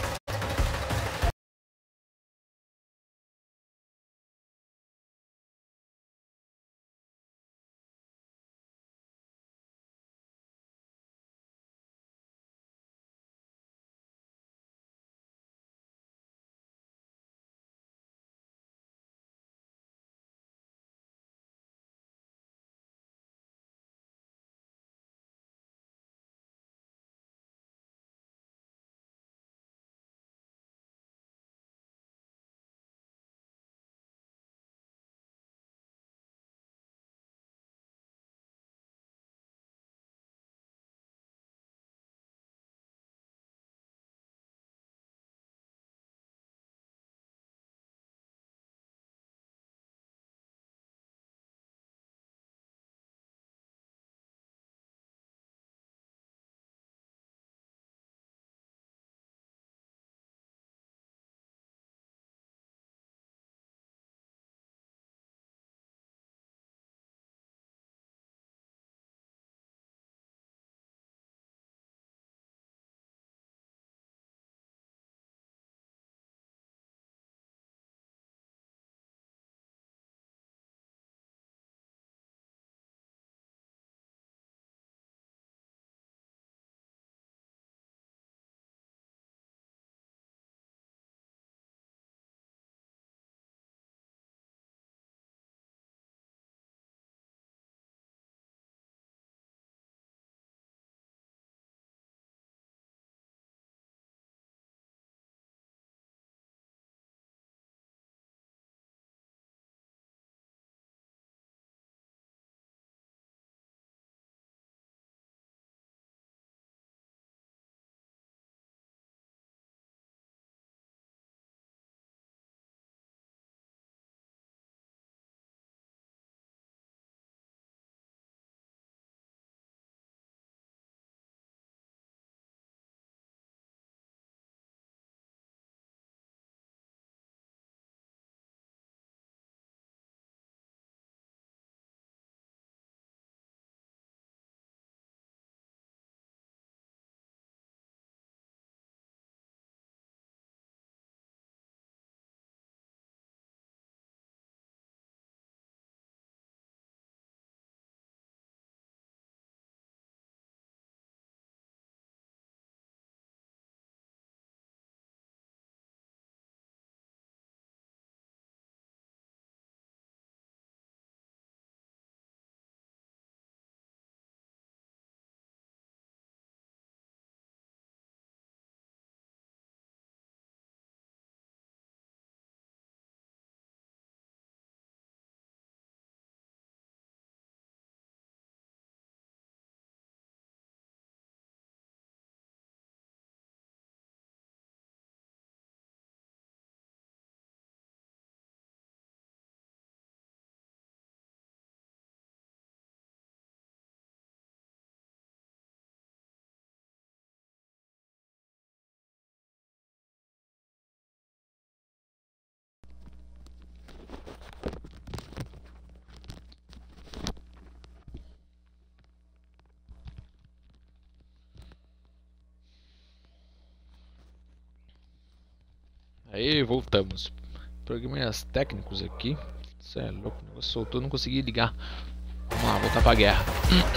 A: Aí, voltamos. Programas técnicos aqui. Isso é louco, o negócio soltou, não consegui ligar. Vamos lá, voltar pra guerra.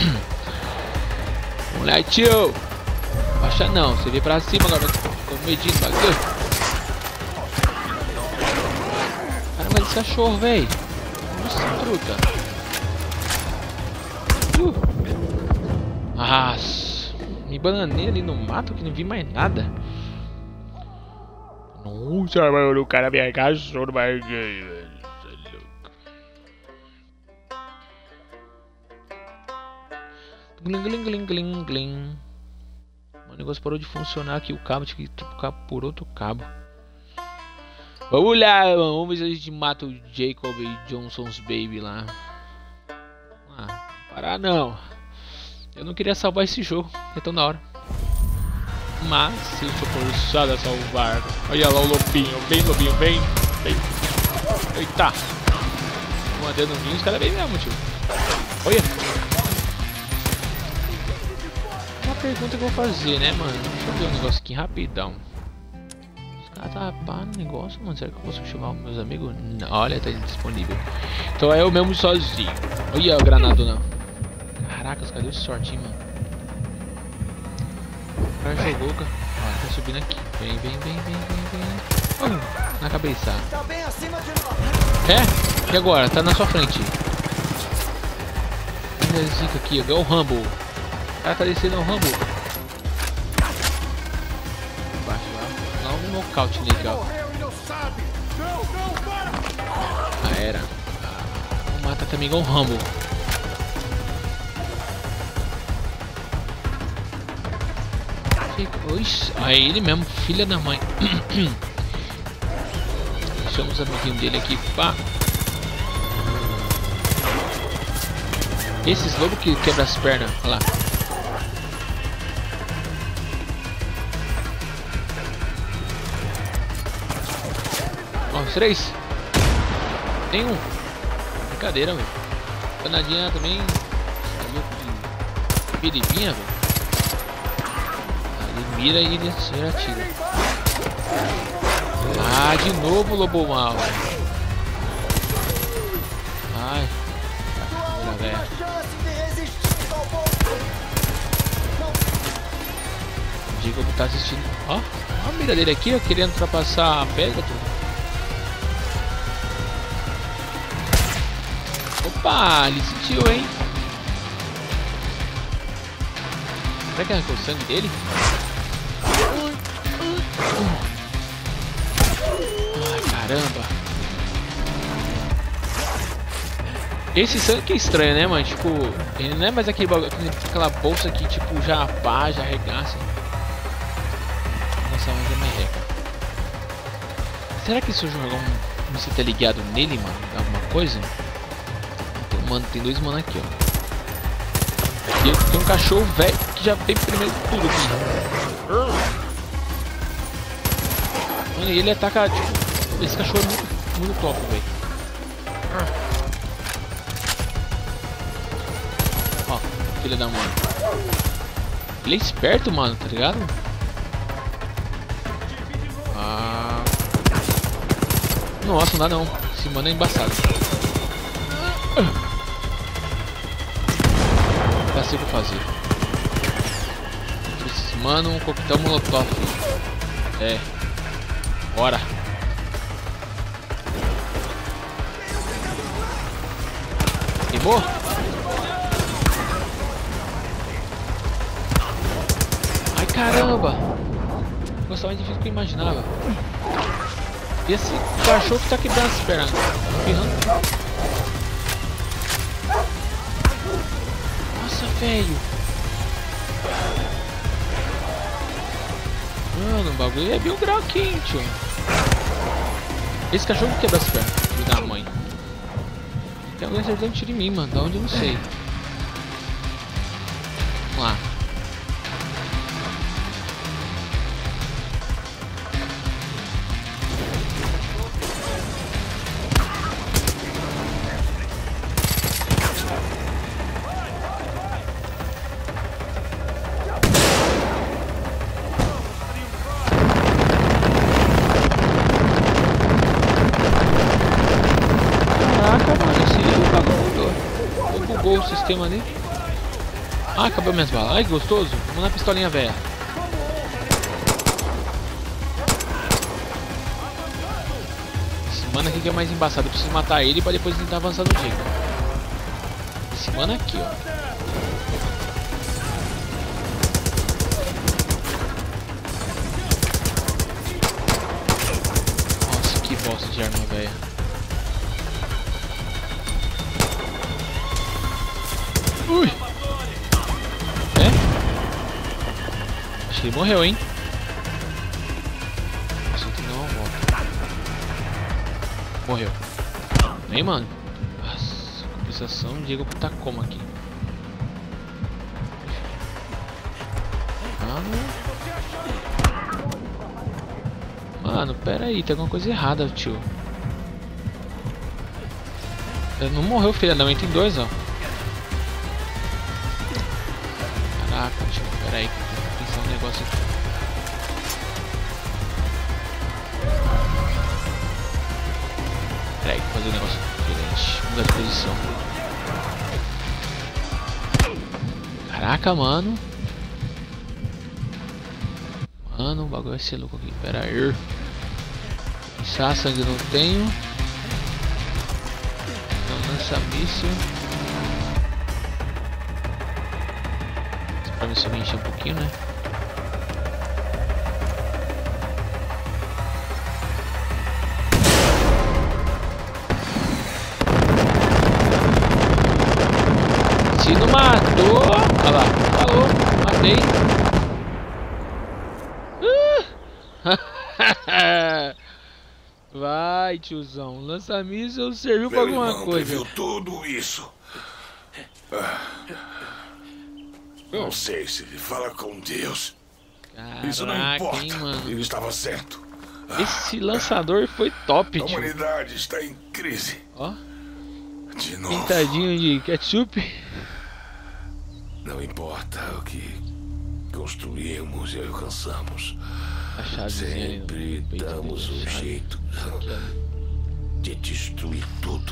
A: Vamos lá, tio. Baixa não, você vem pra cima agora. Tô medindo o bagulho. Caramba, esse cachorro, velho. Nossa, truta. Uh. Nossa. Me bananei ali no mato que não vi mais nada. Nossa, mano, o cara me arregaçou no barulho. Gling, gling, gling, gling, gling. O negócio parou de funcionar aqui. O cabo tinha que trocar por outro cabo. Vamos lá, mano. Vamos ver se a gente mata o Jacob e Johnson's Baby lá. Parar não. Eu não queria salvar esse jogo, é tão da hora. Mas se eu sou forçado a salvar. Olha lá o lobinho, vem lobinho, vem, vem. Eita. Mandando vinho, os caras vêm mesmo, tio. Olha. Uma pergunta que eu vou fazer, né, mano? Deixa eu ver um negócio aqui rapidão. Os caras tá pá no negócio, mano. Será que eu posso chamar os meus amigos? Não, olha, tá disponível. Então é eu mesmo sozinho. Olha o granado não. Caracas, cadê o sorte, hein, mano? O cara jogou, cara. Ó, tá subindo aqui. Vem, vem, vem, vem, vem, vem. Uh, na cabeça.
N: Tá bem acima de nós.
A: É? E agora? Tá na sua frente. Olha esse aqui, igual o Rambo. O cara tá descendo o Rambo. Embaixo lá. Dá um nocaute nele, ó. Ah, era. Ah, mata também igual o Rambo. Oixi, aí ele mesmo, filha da mãe. Chama os amiguinhos dele aqui, pá. Esses lobos que quebram as pernas, olha lá. Ó, os três. Tem um. Brincadeira, velho. Canadinha também. Piripinha, velho. Mira e ele atira. Ah, de novo lobo mal. Ai. Olha, velho. O Jacob tá assistindo. Ó, ó a mira dele aqui, ó, querendo ultrapassar a pedra. Opa, ele sentiu, hein? Será que arrancou o sangue dele? Ai, caramba. Esse sangue que é estranho, né, mano? Tipo, ele não é mais aquele bagulho, aquela bolsa que, tipo, já pá, já arregaça. Nossa, mas é merreca. Será que se eu jogar um... Você tá ligado nele, mano? Alguma coisa? Então, mano, tem dois mano aqui, ó. E tem um cachorro velho que já vem primeiro tudo aqui. Mano, e ele ataca, tipo, esse cachorro é muito, muito top, velho. Ó, filha da mãe. Ele é esperto, mano, tá ligado? Ah. Nossa, não dá não. Esse mano é embaçado. Já sei o que fazer. Mano, um coquetel molotov. É. Bora. Queimou? Ai, caramba. Gostava mais difícil do que eu imaginava. E esse cachorro que tá quebrando as pernas. Nossa, velho. Mano, o bagulho é mil grau quente, ó. Esse cachorro quebra as pernas, filho da mãe. Tem alguém acertando tiro em mim, mano. Da onde eu não sei. Vamos lá. O sistema ali. Ah, acabou minhas balas. Ai, gostoso. Vamos na pistolinha velha. Esse mano aqui que é mais embaçado. Eu preciso matar ele pra depois tentar avançar do jeito. Esse mano aqui, ó. Nossa, que bosta de arma velha. Ui! É? Acho que ele morreu, hein? Acho que não volta. Morreu. Vem, mano. Nossa, compensação, o Diego tá como aqui? Mano, pera aí, tem alguma coisa errada, tio. Ele não morreu, filho, não, tem dois, ó. Caraca, tio, pera aí, tem que pensar um negócio aqui. Pera aí, vou fazer um negócio diferente. Mudar de posição. Caraca, mano. Mano, o bagulho vai ser louco aqui. Pera aí. Pensar, sangue não tenho. Não lança míssil. Pra ver se eu me encher um pouquinho, né? Se não matou. Olha lá. Falou. Matei. Vai, tiozão. Lança-míssil serviu pra alguma coisa.
M: Viu tudo isso? Não sei se ele fala com Deus.
A: Caraca,
M: isso não importa.
A: Hein, mano?
M: Ele estava certo.
A: Esse lançador foi top,
M: A
A: tio.
M: humanidade está em crise.
A: Ó.
M: De novo.
A: Pintadinho de ketchup.
M: Não importa o que construímos e alcançamos. Sempre damos um jeito de destruir tudo.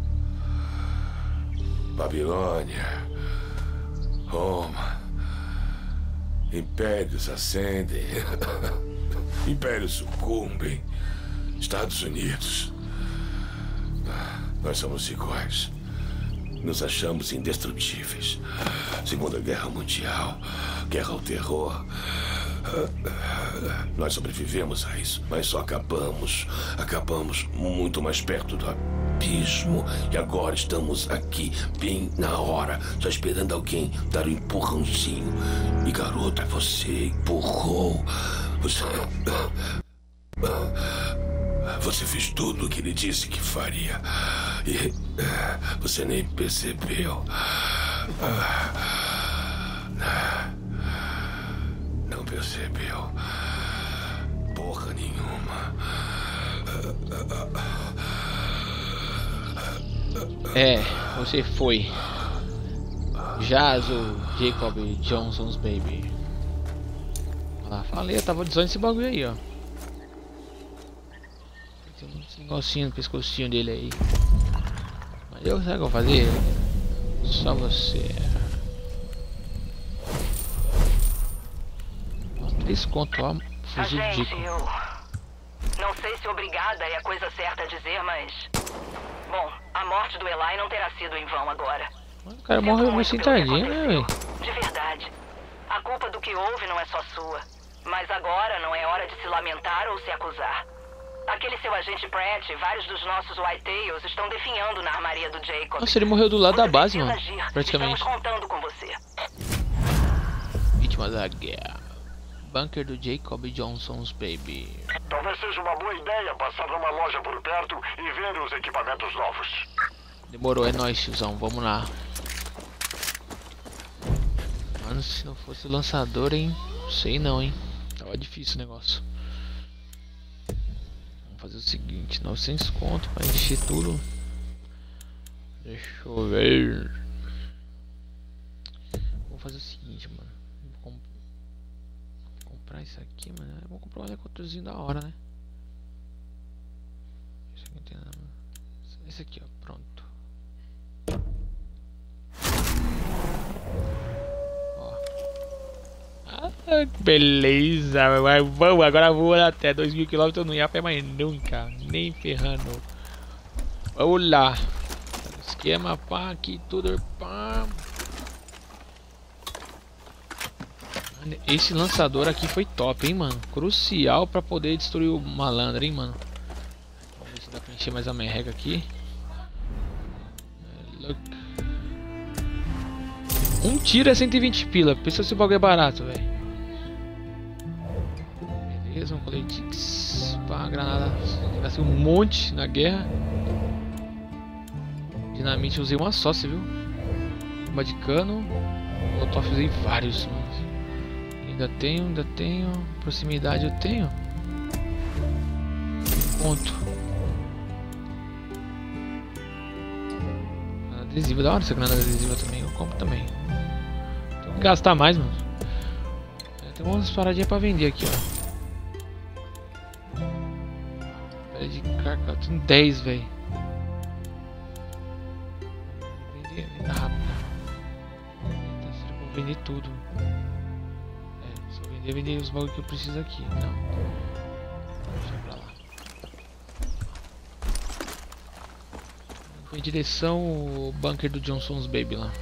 M: Babilônia, Roma, impérios ascendem, impérios sucumbem, Estados Unidos. Nós somos iguais. Nos achamos indestrutíveis. Segunda Guerra Mundial, Guerra ao Terror. Nós sobrevivemos a isso, mas só acabamos, acabamos muito mais perto do abismo. E agora estamos aqui, bem na hora, só esperando alguém dar um empurrãozinho. E garota, você empurrou. Você... Você fez tudo o que ele disse que faria. E você nem percebeu. Não percebeu porra nenhuma.
A: É, você foi. Jazz ou Jacob Johnson's Baby. Olha lá, falei, eu tava dizendo esse bagulho aí, ó. Tem um negocinho no pescocinho dele aí. Mas eu, sabe o que eu vou fazer? Só você. Três conto, ó. Fuzil de
G: Gente, eu não sei se obrigada é a coisa certa a dizer, mas... Bom, a morte do Eli não terá sido em vão agora.
A: O cara morreu muito sentadinho, né, velho?
G: De verdade. A culpa do que houve não é só sua. Mas agora não é hora de se lamentar ou se acusar. Aquele seu agente Pratt e vários dos nossos Whitetails estão definhando na armaria do Jacob.
A: Nossa, ele morreu do lado da base, mano. Praticamente.
G: Estamos contando com você.
A: Vítima da guerra. Bunker do Jacob Johnson's Baby.
C: Talvez seja uma boa ideia passar numa loja por perto e ver os equipamentos novos.
A: Demorou, é nóis, tiozão. Vamos lá. Mano, se não fosse o lançador, hein? Não sei não, hein? Tava difícil o negócio. Vamos fazer o seguinte, novecentos conto pra encher tudo. Deixa eu ver. Vou fazer o seguinte, mano. Vou comprar isso aqui, mano. Eu vou comprar um helicópterozinho da hora, né? Esse aqui não tem nada. Esse aqui, ó. Pronto. Ó. Ah, beleza. Mas vamos, agora vou até dois mil quilômetros. Eu não ia a pé mais nunca. Nem ferrando. Vamos lá. Esquema, pá, aqui tudo, pá. Esse lançador aqui foi top, hein, mano. Crucial pra poder destruir o malandro, hein, mano. Vamos ver se dá pra encher mais a merreca aqui. Um tiro é cento e vinte pila. Pensa se o bagulho é barato, velho. Beleza, um colete. Pá, granada. Gastei um monte na guerra. Dinamite usei uma só, você viu? Bomba de cano. Molotov usei vários, mano. Ainda tenho, ainda tenho. Proximidade eu tenho. Ponto. Granada adesiva, da hora essa granada adesiva também. Eu compro também. Tem que gastar mais, mano. Tem umas paradinhas pra vender aqui, ó. Pé de carca, tem dez, velho. Vender, vender rápido. Será que eu vou vender tudo? É, se eu vender, vender os bagulho que eu preciso aqui. Não. Deixa pra lá. Em direção ao bunker do Johnson's Baby lá.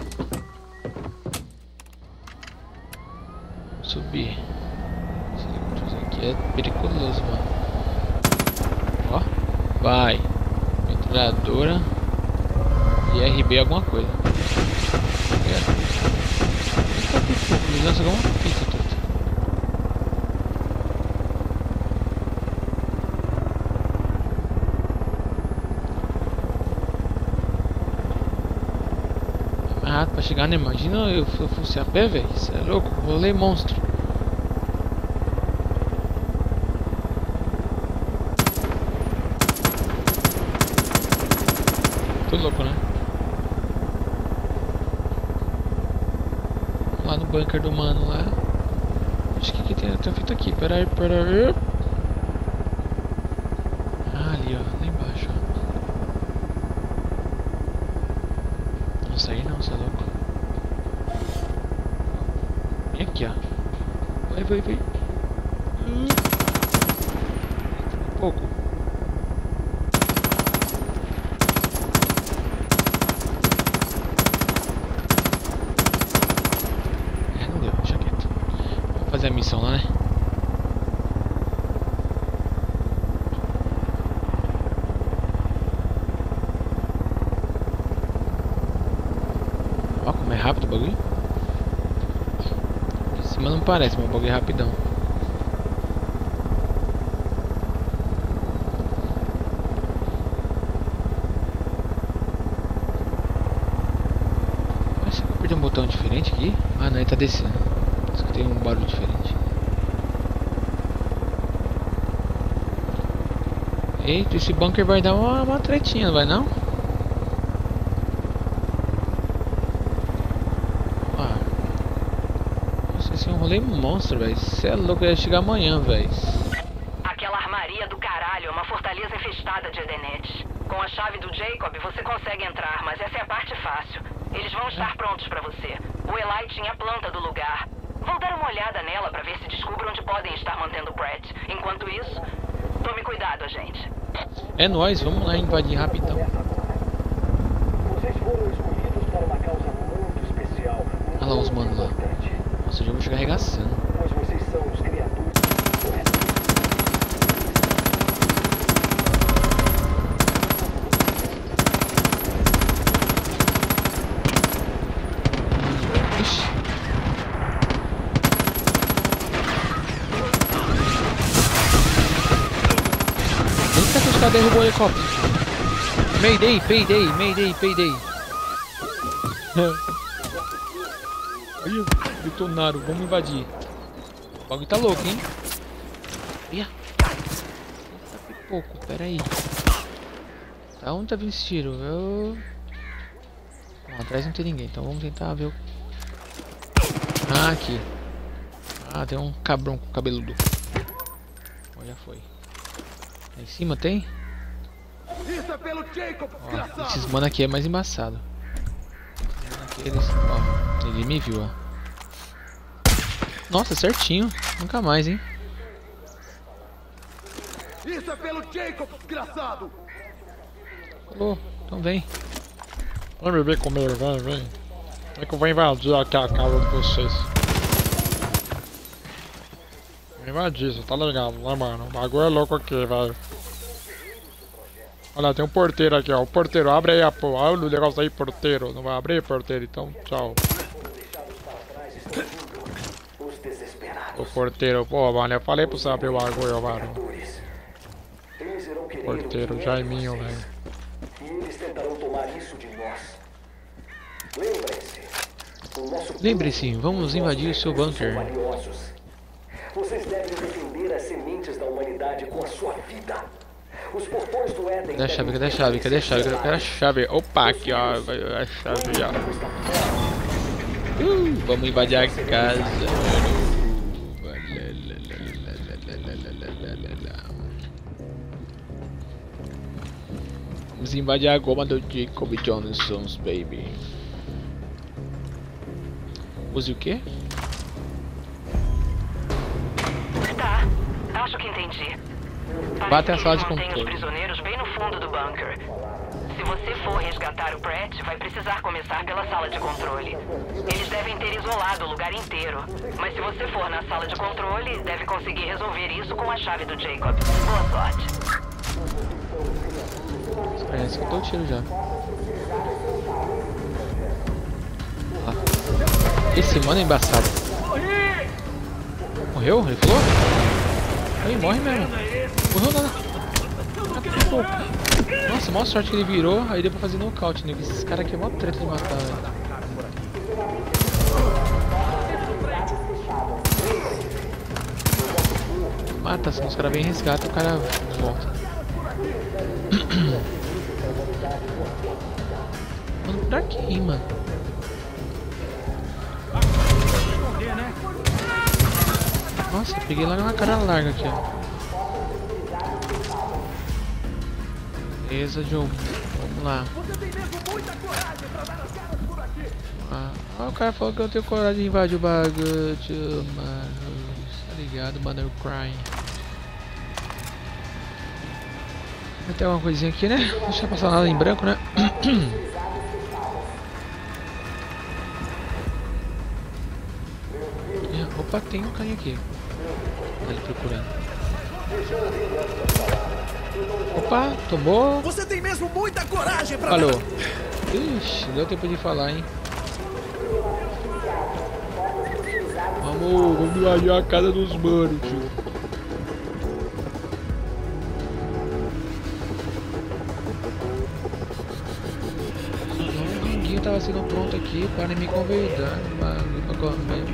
A: Subir. Esse aqui é perigoso, mano. Ó, vai. Metralhadora e R B alguma coisa. É. Eita, pipoco, ele lança alguma pizza tudo. É mais rápido pra chegar, né? Imagina eu fosse a pé, velho. Isso é louco, rolê monstro. Tô louco, né? Lá no bunker do mano lá. Acho que, que tem outra fita aqui. Pera aí, pera aí. Ah, ali, ó. Lá embaixo, ó. Não sai não, você é louco. Vem aqui, ó. Vai, vai, vai. Um pouco. É, não deu, deixa quieto. Vamos fazer a missão lá, né? Ó, como é rápido o bagulho. De cima não parece, mas o bagulho é rapidão. Será que eu perdi um botão diferente aqui? Ah, não, ele tá descendo. Isso que tem um barulho diferente. Eita, esse bunker vai dar uma, uma tretinha, não vai não? Ah. Nossa, esse é um rolê monstro, velho. Você é louco, eu ia chegar amanhã, velho.
G: Aquela armaria do caralho é uma fortaleza infestada de Edenetes. Com a chave do Jacob você consegue entrar, mas essa é a parte fácil. Eles vão estar prontos pra você. O Eli tinha a planta do lugar. Vou dar uma olhada nela pra ver se descubro onde podem estar mantendo o Pratt. Enquanto isso, tome cuidado, gente.
A: É nóis, vamos lá invadir rapidão.
L: Vocês foram escolhidos para uma causa muito especial.
A: Olha lá os manos lá. Nossa, eu já vou chegar arregaçando.
L: Pois vocês são os criaturas.
A: Ixi. Eita, que os caras derrubou o helicóptero. Mayday, payday, mayday, payday. Olha, detonaram, vamos invadir. O bagulho tá louco, hein? Olha. Eita, pouco, pera aí. Tá, onde tá vindo esse tiro? Eu... Bom, atrás não tem ninguém, então vamos tentar ver o... Ah, aqui. Ah, tem um cabrão com cabeludo. Olha, foi. Lá em cima tem?
C: Isso é pelo Jacob,
A: Ó, esses mano aqui é mais embaçado. Aqueles, ó, ele me viu, ó. Nossa, certinho. Nunca mais, hein?
C: Isso é pelo Jacob, desgraçado!
A: Falou, então vem. Vem beber comigo, vem, vem. É que eu vou invadir aqui a casa de vocês. Vou invadir, você tá ligado, né, mano? O bagulho é louco aqui, velho. Olha, tem um porteiro aqui, ó. O porteiro, abre aí a porra. Olha o negócio aí, porteiro. Não vai abrir, porteiro? Então, tchau. O porteiro, pô, mano, eu falei pra você abrir o bagulho, mano. Porteiro, Jaiminho, velho.
L: E eles tentarão tomar isso de nós. Lembrem-se, o
A: Lembre-se, vamos invadir o seu bunker.
L: Vocês devem defender as sementes da humanidade com a sua vida. Os portões do Éden.
A: Cadê a chave? Cadê a chave? Cadê a chave? Cadê a chave? Opa, aqui ó, a chave já. Uh, vamos invadir a casa. Vamos invadir a goma do Jacob Johnson's baby. Use o quê?
G: Tá, acho que entendi.
A: Bate a sala de
G: Mantém os
A: controle.
G: prisioneiros bem no fundo do bunker. Se você for resgatar o Pratt, vai precisar começar pela sala de controle. Eles devem ter isolado o lugar inteiro. Mas se você for na sala de controle, deve conseguir resolver isso com a chave do Jacob. Boa sorte.
A: Parece que eu tô o tiro já. Ah. Esse mano é embaçado. Morreu? Ele falou? Aí morre mesmo. Morreu nada. Nossa, maior sorte que ele virou, aí deu pra fazer nocaute, né? Esses caras aqui é mó treta de matar, velho. Mata, senão os caras vêm e resgatam, o cara volta. Mano, pra quem, mano? Nossa, peguei lá na cara larga aqui, ó. Beleza, jogo. Vamos lá. Ah, ah, o cara falou que eu tenho coragem de invadir o bagulho, mano. Tá ligado, mano? Eu crying. Vai ter alguma coisinha aqui, né? Deixa eu passar nada em branco, né? Opa, tem um carinha aqui. Ele procurando. Opa, tomou.
N: Você tem mesmo muita coragem pra...
A: Falou. Ixi, não deu tempo de falar, hein? Vamos, vamos invadir a casa dos manos, tio. O ranguinho tava sendo pronto aqui para me convidar. Bagulho pra comer.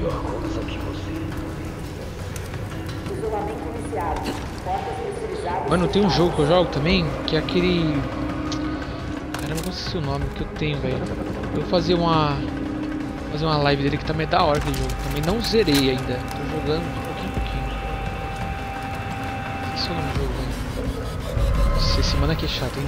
A: Mano, tem um jogo que eu jogo também, que é aquele... Caramba, não sei o nome que eu tenho, velho. Eu vou fazer uma... Fazer uma live dele que também é da hora aquele jogo. Também não zerei ainda. Tô jogando de pouquinho em pouquinho. Não sei o nome do jogo, velho. Nossa, esse mano aqui é chato, hein?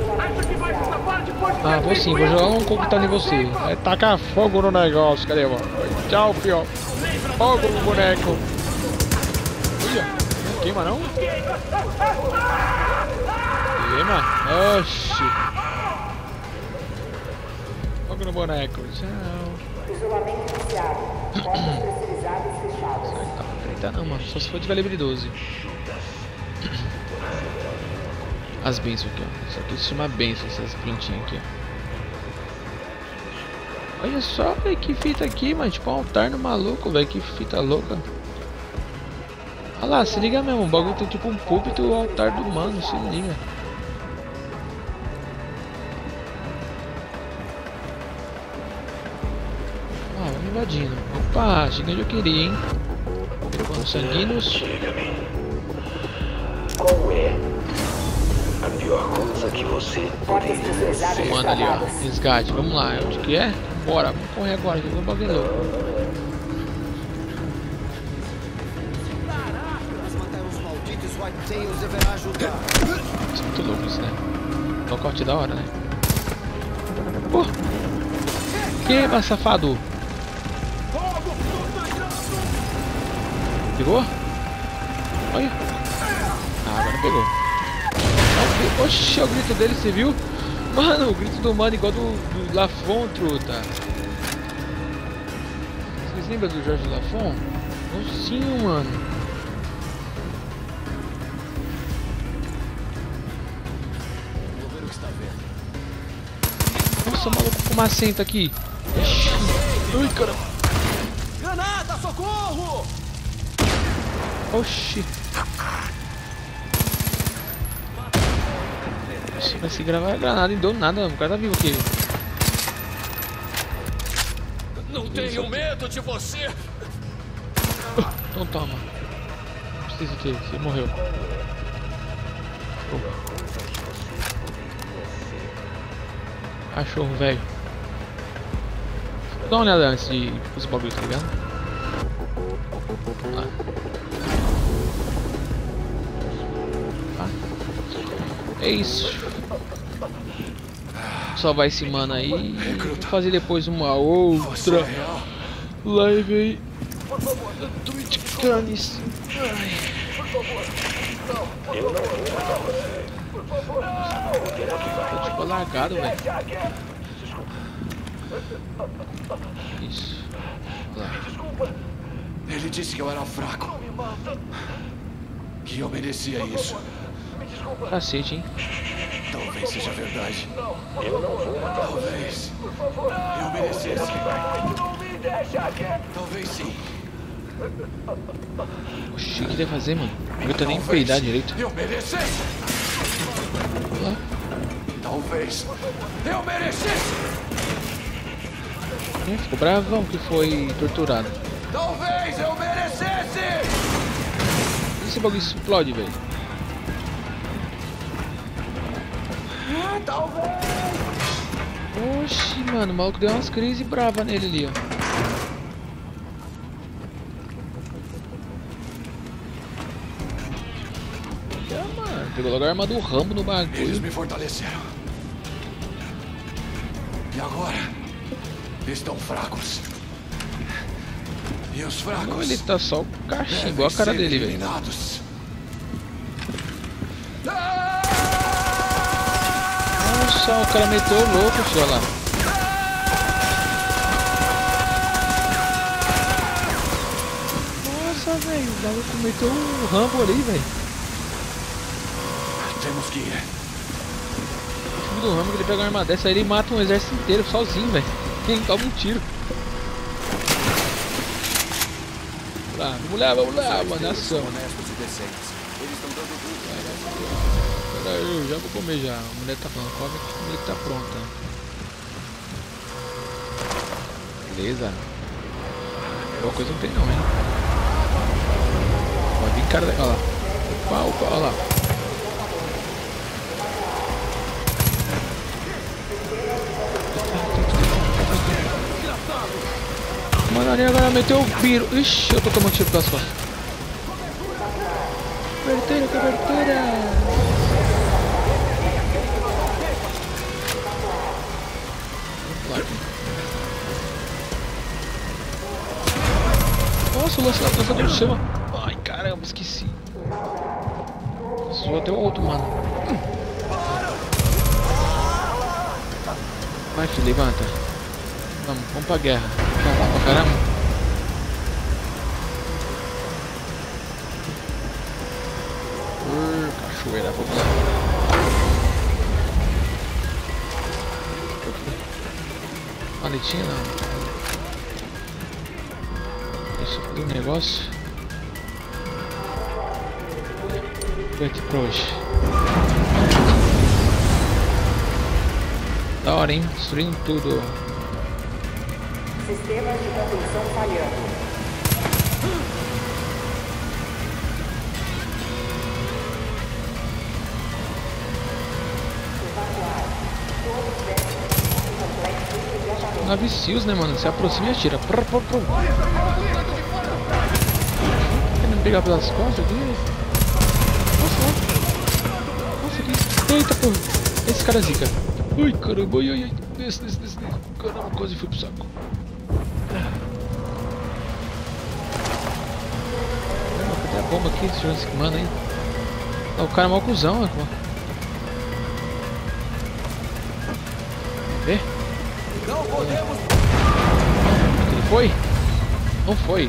A: Ah, vou sim, vou jogar um coquetel em você. Vai tacar fogo no negócio, cadê, mano? Tchau, fio. Fogo no boneco. Olha, não queima não? Queima? Oxi. Fogo no boneco. Tchau.
L: Isolamento iniciado. Portas pressurizadas fechadas.
A: Eita não, mano. Só se for de calibre doze. As bênçãos aqui, ó. Isso aqui se chama bênção, essas plantinhas aqui, ó. Olha só, velho, que fita aqui, mano. Tipo um altar no maluco, velho. Que fita louca. Olha lá, se liga mesmo. O bagulho tem tipo um púlpito e o altar do mano. Se liga. Ah, vamos invadindo. Opa, cheguei onde eu queria, hein. Com sanguíneos.
L: Qual é a pior coisa que você poderia fazer?
A: Manda ali, ó. Resgate. Vamos lá. Onde que é? Bora. Vamos correr agora. Que eu vou bagulho louco. Isso é muito louco isso, né? Nocaute da hora, né? Pô! Que safado! Pegou? Olha! Ah, agora pegou. Oxi, é o grito dele, você viu? Mano, o grito do mano igual do, do Lafon, truta. Vocês lembram do Jorge Lafon? Sim, mano. Nossa, maluco fumacento aqui. Ixi. Ai, caramba.
N: Granada, socorro!
A: Oxi. Oxi, vai se gravar a granada e deu nada, o cara tá vivo aqui.
F: Não tenho medo de você!
A: Então toma. Não precisa ter, você morreu. Oh. Cachorro, velho. Dá uma olhada antes de os bagulhos, tá ligado? Ah. Ah. É isso. Só vai esse mano aí e vou fazer depois uma outra live aí. Twitch Canis. Tá tipo largado, velho. Isso. Lá.
F: Ele disse que eu era fraco. Que eu merecia isso.
A: Cacete, hein?
F: Talvez seja verdade. Eu não vou. Talvez. Eu merecesse. Talvez sim.
A: Oxi, o que deve fazer, mano? Eu tô nem peidar direito.
F: Eu merecesse.
A: Lá.
F: Talvez. Eu merecesse.
A: É, ficou bravão que foi torturado.
F: Talvez eu merecesse.
A: Esse bagulho explode, velho.
F: Ah, talvez.
A: Oxi, mano, o maluco deu umas crises bravas nele ali, ó. É, mano, pegou logo a arma do Rambo no bagulho.
F: Eles me fortaleceram. E agora? Estão fracos. E os fracos.
A: Não, ele tá só o cachimbo, igual a cara dele, velho.
F: Nossa,
A: o cara meteu o louco, filho, olha lá. Nossa, velho, o maluco meteu o Rambo ali, velho.
F: Temos que ir.
A: O filme do Rambo, que ele pega uma arma dessa, aí ele mata um exército inteiro sozinho, velho. Ele toma um tiro. Lá, vamos lá, vamos lá, mano, ação. Pera aí, eu já vou comer já. A mulher tá falando, come que a mulher tá pronta. Beleza. Boa coisa não tem não, hein? Ó, vem cara da... Olha lá. Opa, opa, olha lá. Mano, ali agora meteu o piro. Ixi, eu tô tomando tiro pelas costas. Cobertura, cobertura. Nossa, o lance lançador chama. Ai, caramba, esqueci. Zoou até o outro, mano. Vai, filho, levanta. Vamos, vamos pra guerra. Vamos lá pra caramba. Uh, cachoeira, vamos lá. Maletinha não. Deixa eu fazer um negócio. Vai aqui pra hoje. Da hora, hein? Destruindo tudo.
G: Sistemas de contenção falhando.
A: Nave Seals, né, mano? Se aproxima e atira. Prr, prr, prr. Querendo pegar pelas costas aqui. Nossa, nossa, que isso? Eita, porra. Esse cara é zica. Ui, caramba, ui, ui, ui. Desce, desce, desce. Caramba, quase fui pro saco. Cadê a bomba aqui? Deixa eu ver esse mano aí. Ah, o cara é mó cuzão, ó. Vê?
N: Não podemos.
A: Ele foi? Não foi.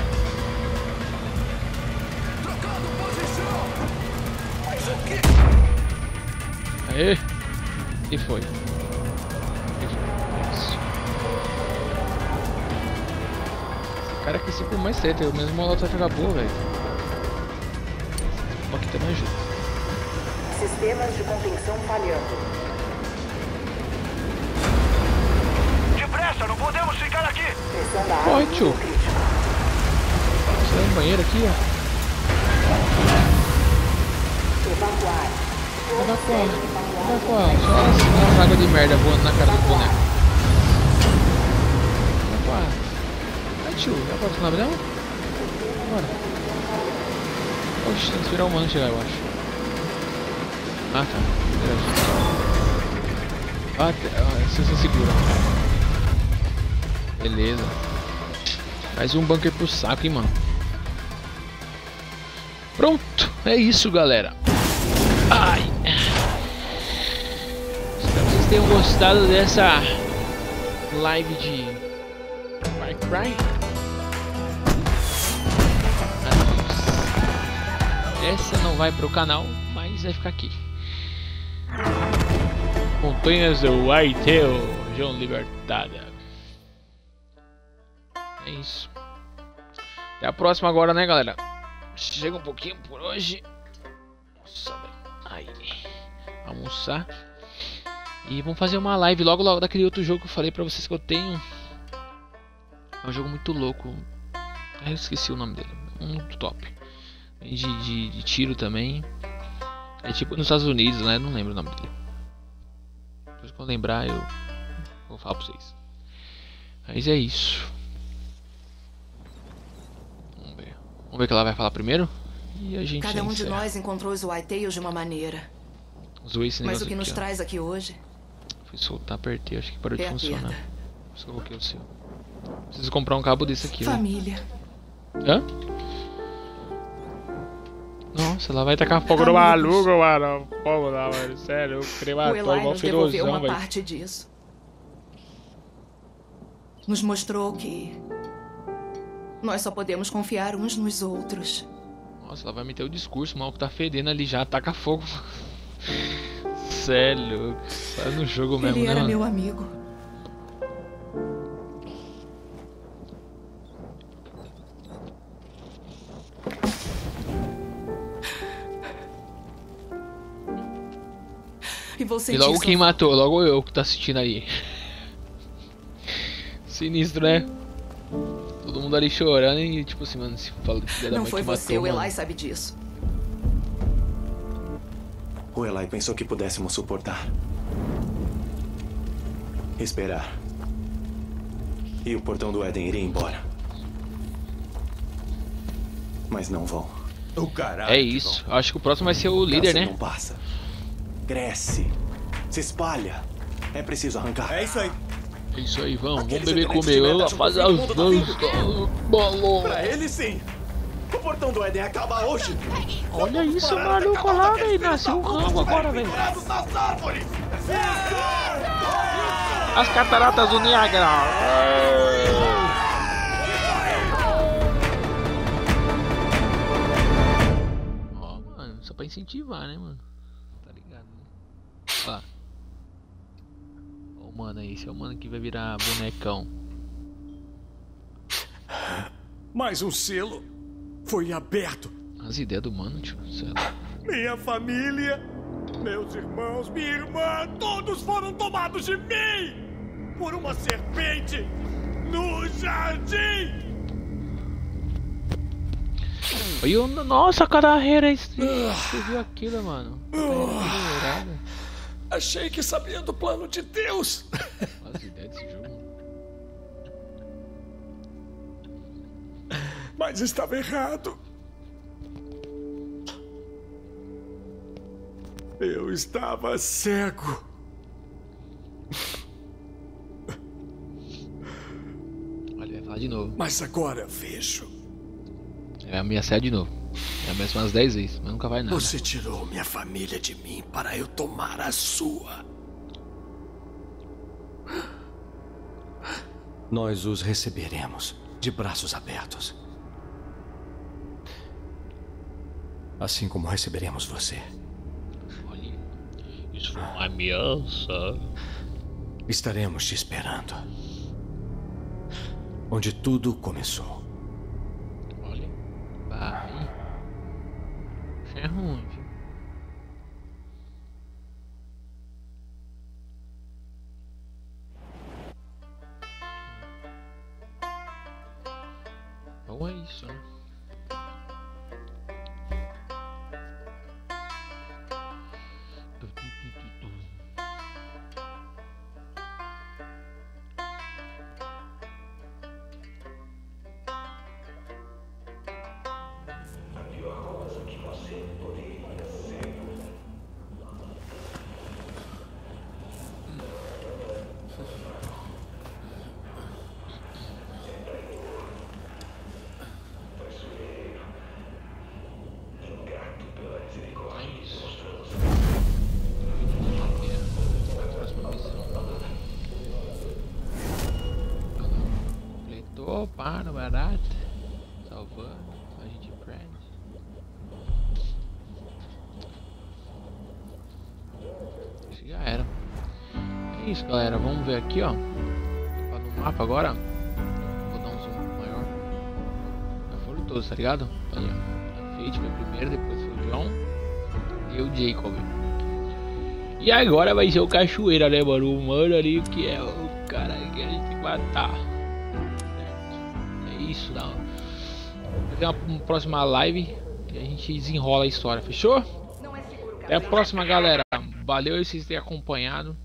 N: Trocando posição. Mas o quê?
A: Aê. E foi. E foi. Isso. Esse cara aqui sempre mais cedo. O mesmo molotov acabou, velho. Aqui também ajuda.
G: Sistemas de contenção falhando.
C: Depressa! depressa, não podemos ficar aqui.
A: Corre, tio. Sai do banheiro aqui, ó.
H: Evacuar.
A: Evacuar. Evacuar. Só uma vaga de merda voando na cara do boneco. Evacuar. Ai, tio. Já pode funcionar não? Bora. Oxe, tem que esperar o humano chegar, eu acho. Ah, tá. Ah, você se segura. Beleza. Mais um bunker pro saco, hein, mano. Pronto. É isso, galera. Ai. Espero que vocês tenham gostado dessa live de Far Cry. Essa não vai pro canal, mas vai ficar aqui. Montanhas do Whitetail, região libertada. É isso. Até a próxima agora, né, galera? Chega um pouquinho por hoje. Nossa, velho. Aí. Almoçar. E vamos fazer uma live logo, logo daquele outro jogo que eu falei pra vocês que eu tenho. É um jogo muito louco. Eu esqueci o nome dele. Muito top. De, de, de tiro também. É tipo nos Estados Unidos, né? Não lembro o nome dele. Depois que eu lembrar eu vou falar pra vocês. Mas é isso. Vamos ver. Vamos ver o que ela vai falar primeiro. E a gente
E: Cada um
A: encerra.
E: de nós encontrou os Whitetails de uma maneira.
A: Usou esse
E: Mas o que
A: aqui,
E: nos
A: ó.
E: traz aqui hoje
A: Fui soltar, apertei, acho que parou
E: é
A: de
E: a
A: funcionar.
E: perda.
A: Por isso que eu coloquei o seu. Preciso comprar um cabo desse aqui, né?
E: Família.
A: Hã? Nossa, ela vai tacar fogo no maluco, mano. Fogo lá, mano. Sério, o crematório,
E: O Eli
A: igual
E: nos devolveu
A: ferozão,
E: uma
A: velho.
E: parte disso. Nos mostrou que nós só podemos confiar uns nos outros.
A: Nossa, ela vai meter o discurso, o maluco tá fedendo ali já, taca fogo. Sério, tá no jogo mesmo,
E: Ele
A: né,
E: era
A: mano?
E: meu amigo. E vou
A: E
E: sentir
A: logo
E: sua
A: quem matou? Logo eu que tá assistindo aí. Sinistro, né? Todo mundo ali chorando e tipo assim, mano, se fala do filho da
E: Não
A: mãe
E: foi
A: que
E: você,
A: matou,
E: o
A: mano.
E: Eli sabe disso.
O: O Eli pensou que pudéssemos suportar. Esperar. E o portão do Éden iria embora. Mas não vão.
K: O caralho.
A: É isso. Acho que o próximo vai ser o líder,
O: Câncer
A: né?
O: não passa. Cresce. Se espalha. É preciso arrancar.
K: É isso aí.
A: É isso aí, vamos. Vamos
O: Aqueles
A: beber
O: eventos
A: comer.
O: de
A: Vamos
O: verdade
A: fazer
O: vão
A: os
O: vir,
A: dois.
O: mundo tá vindo.
A: Balão.
O: Pra ele sim. O portão do Éden acaba hoje.
A: Olha isso, maluco lá, velho. Nasceu um ramo agora, velho. As cataratas do Niágara. Ó, mano, só pra incentivar, né, mano? Tá ligado, né? Ó. Ó, mano, esse é o mano que vai virar bonecão.
F: Mais um selo foi aberto.
A: As ideias do mano, tio. Sei lá.
F: Minha família, meus irmãos, minha irmã, todos foram tomados de mim por uma serpente no jardim.
A: Oi, eu- nossa, carreira. Você viu aquilo, mano? Carreira
F: Achei que sabia do plano de Deus.
A: As ideias desse jogo.
F: Mas estava errado. Eu estava cego.
A: Olha, vai falar de novo.
F: Mas agora vejo.
A: É ameaçar de novo. É ameaçar umas dez vezes, mas nunca vai nada.
F: Você tirou minha família de mim para eu tomar a sua. Nós os receberemos de braços abertos. Assim como receberemos você.
A: Olha, isso foi uma ameaça.
F: Estaremos te esperando. Onde tudo começou.
A: Olha, vai. Isso é ruim, viu? Pá, no barato. Salvando. A gente prende. Acho que já era. É isso, galera. Vamos ver aqui, ó. Tá no mapa agora. Vou dar um zoom maior. Já foram todos, tá ligado? Aí, ó. A Fate foi primeiro, depois foi o John. E o Jacob. E agora vai ser o Cachoeira, né, mano? O mano ali que é o cara que a gente tem que matar. É isso, não. Vai ter uma, uma próxima live que a gente desenrola a história, fechou? Até a próxima, galera. Valeu vocês terem acompanhado.